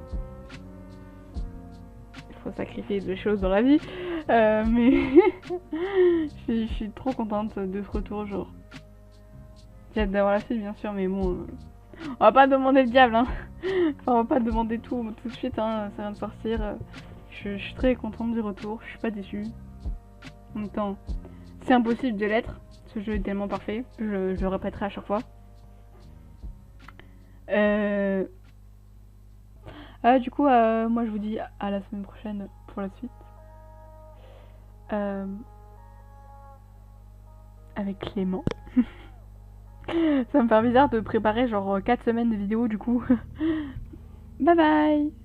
il faut sacrifier des choses dans la vie. Euh, mais je, suis, je suis trop contente de ce retour, genre. J'ai hâte d'avoir la suite, bien sûr, mais bon, euh... on va pas demander le diable, hein. Enfin, on va pas demander tout tout de suite, hein. Ça vient de sortir. Je, je suis très contente du retour, je suis pas déçue. En même temps, c'est impossible de l'être. Ce jeu est tellement parfait, je, je le répéterai à chaque fois. Euh... Ah, du coup, euh, moi je vous dis à la semaine prochaine pour la suite. Euh... Avec Clément. Ça me fait bizarre de préparer genre quatre semaines de vidéos du coup. Bye bye.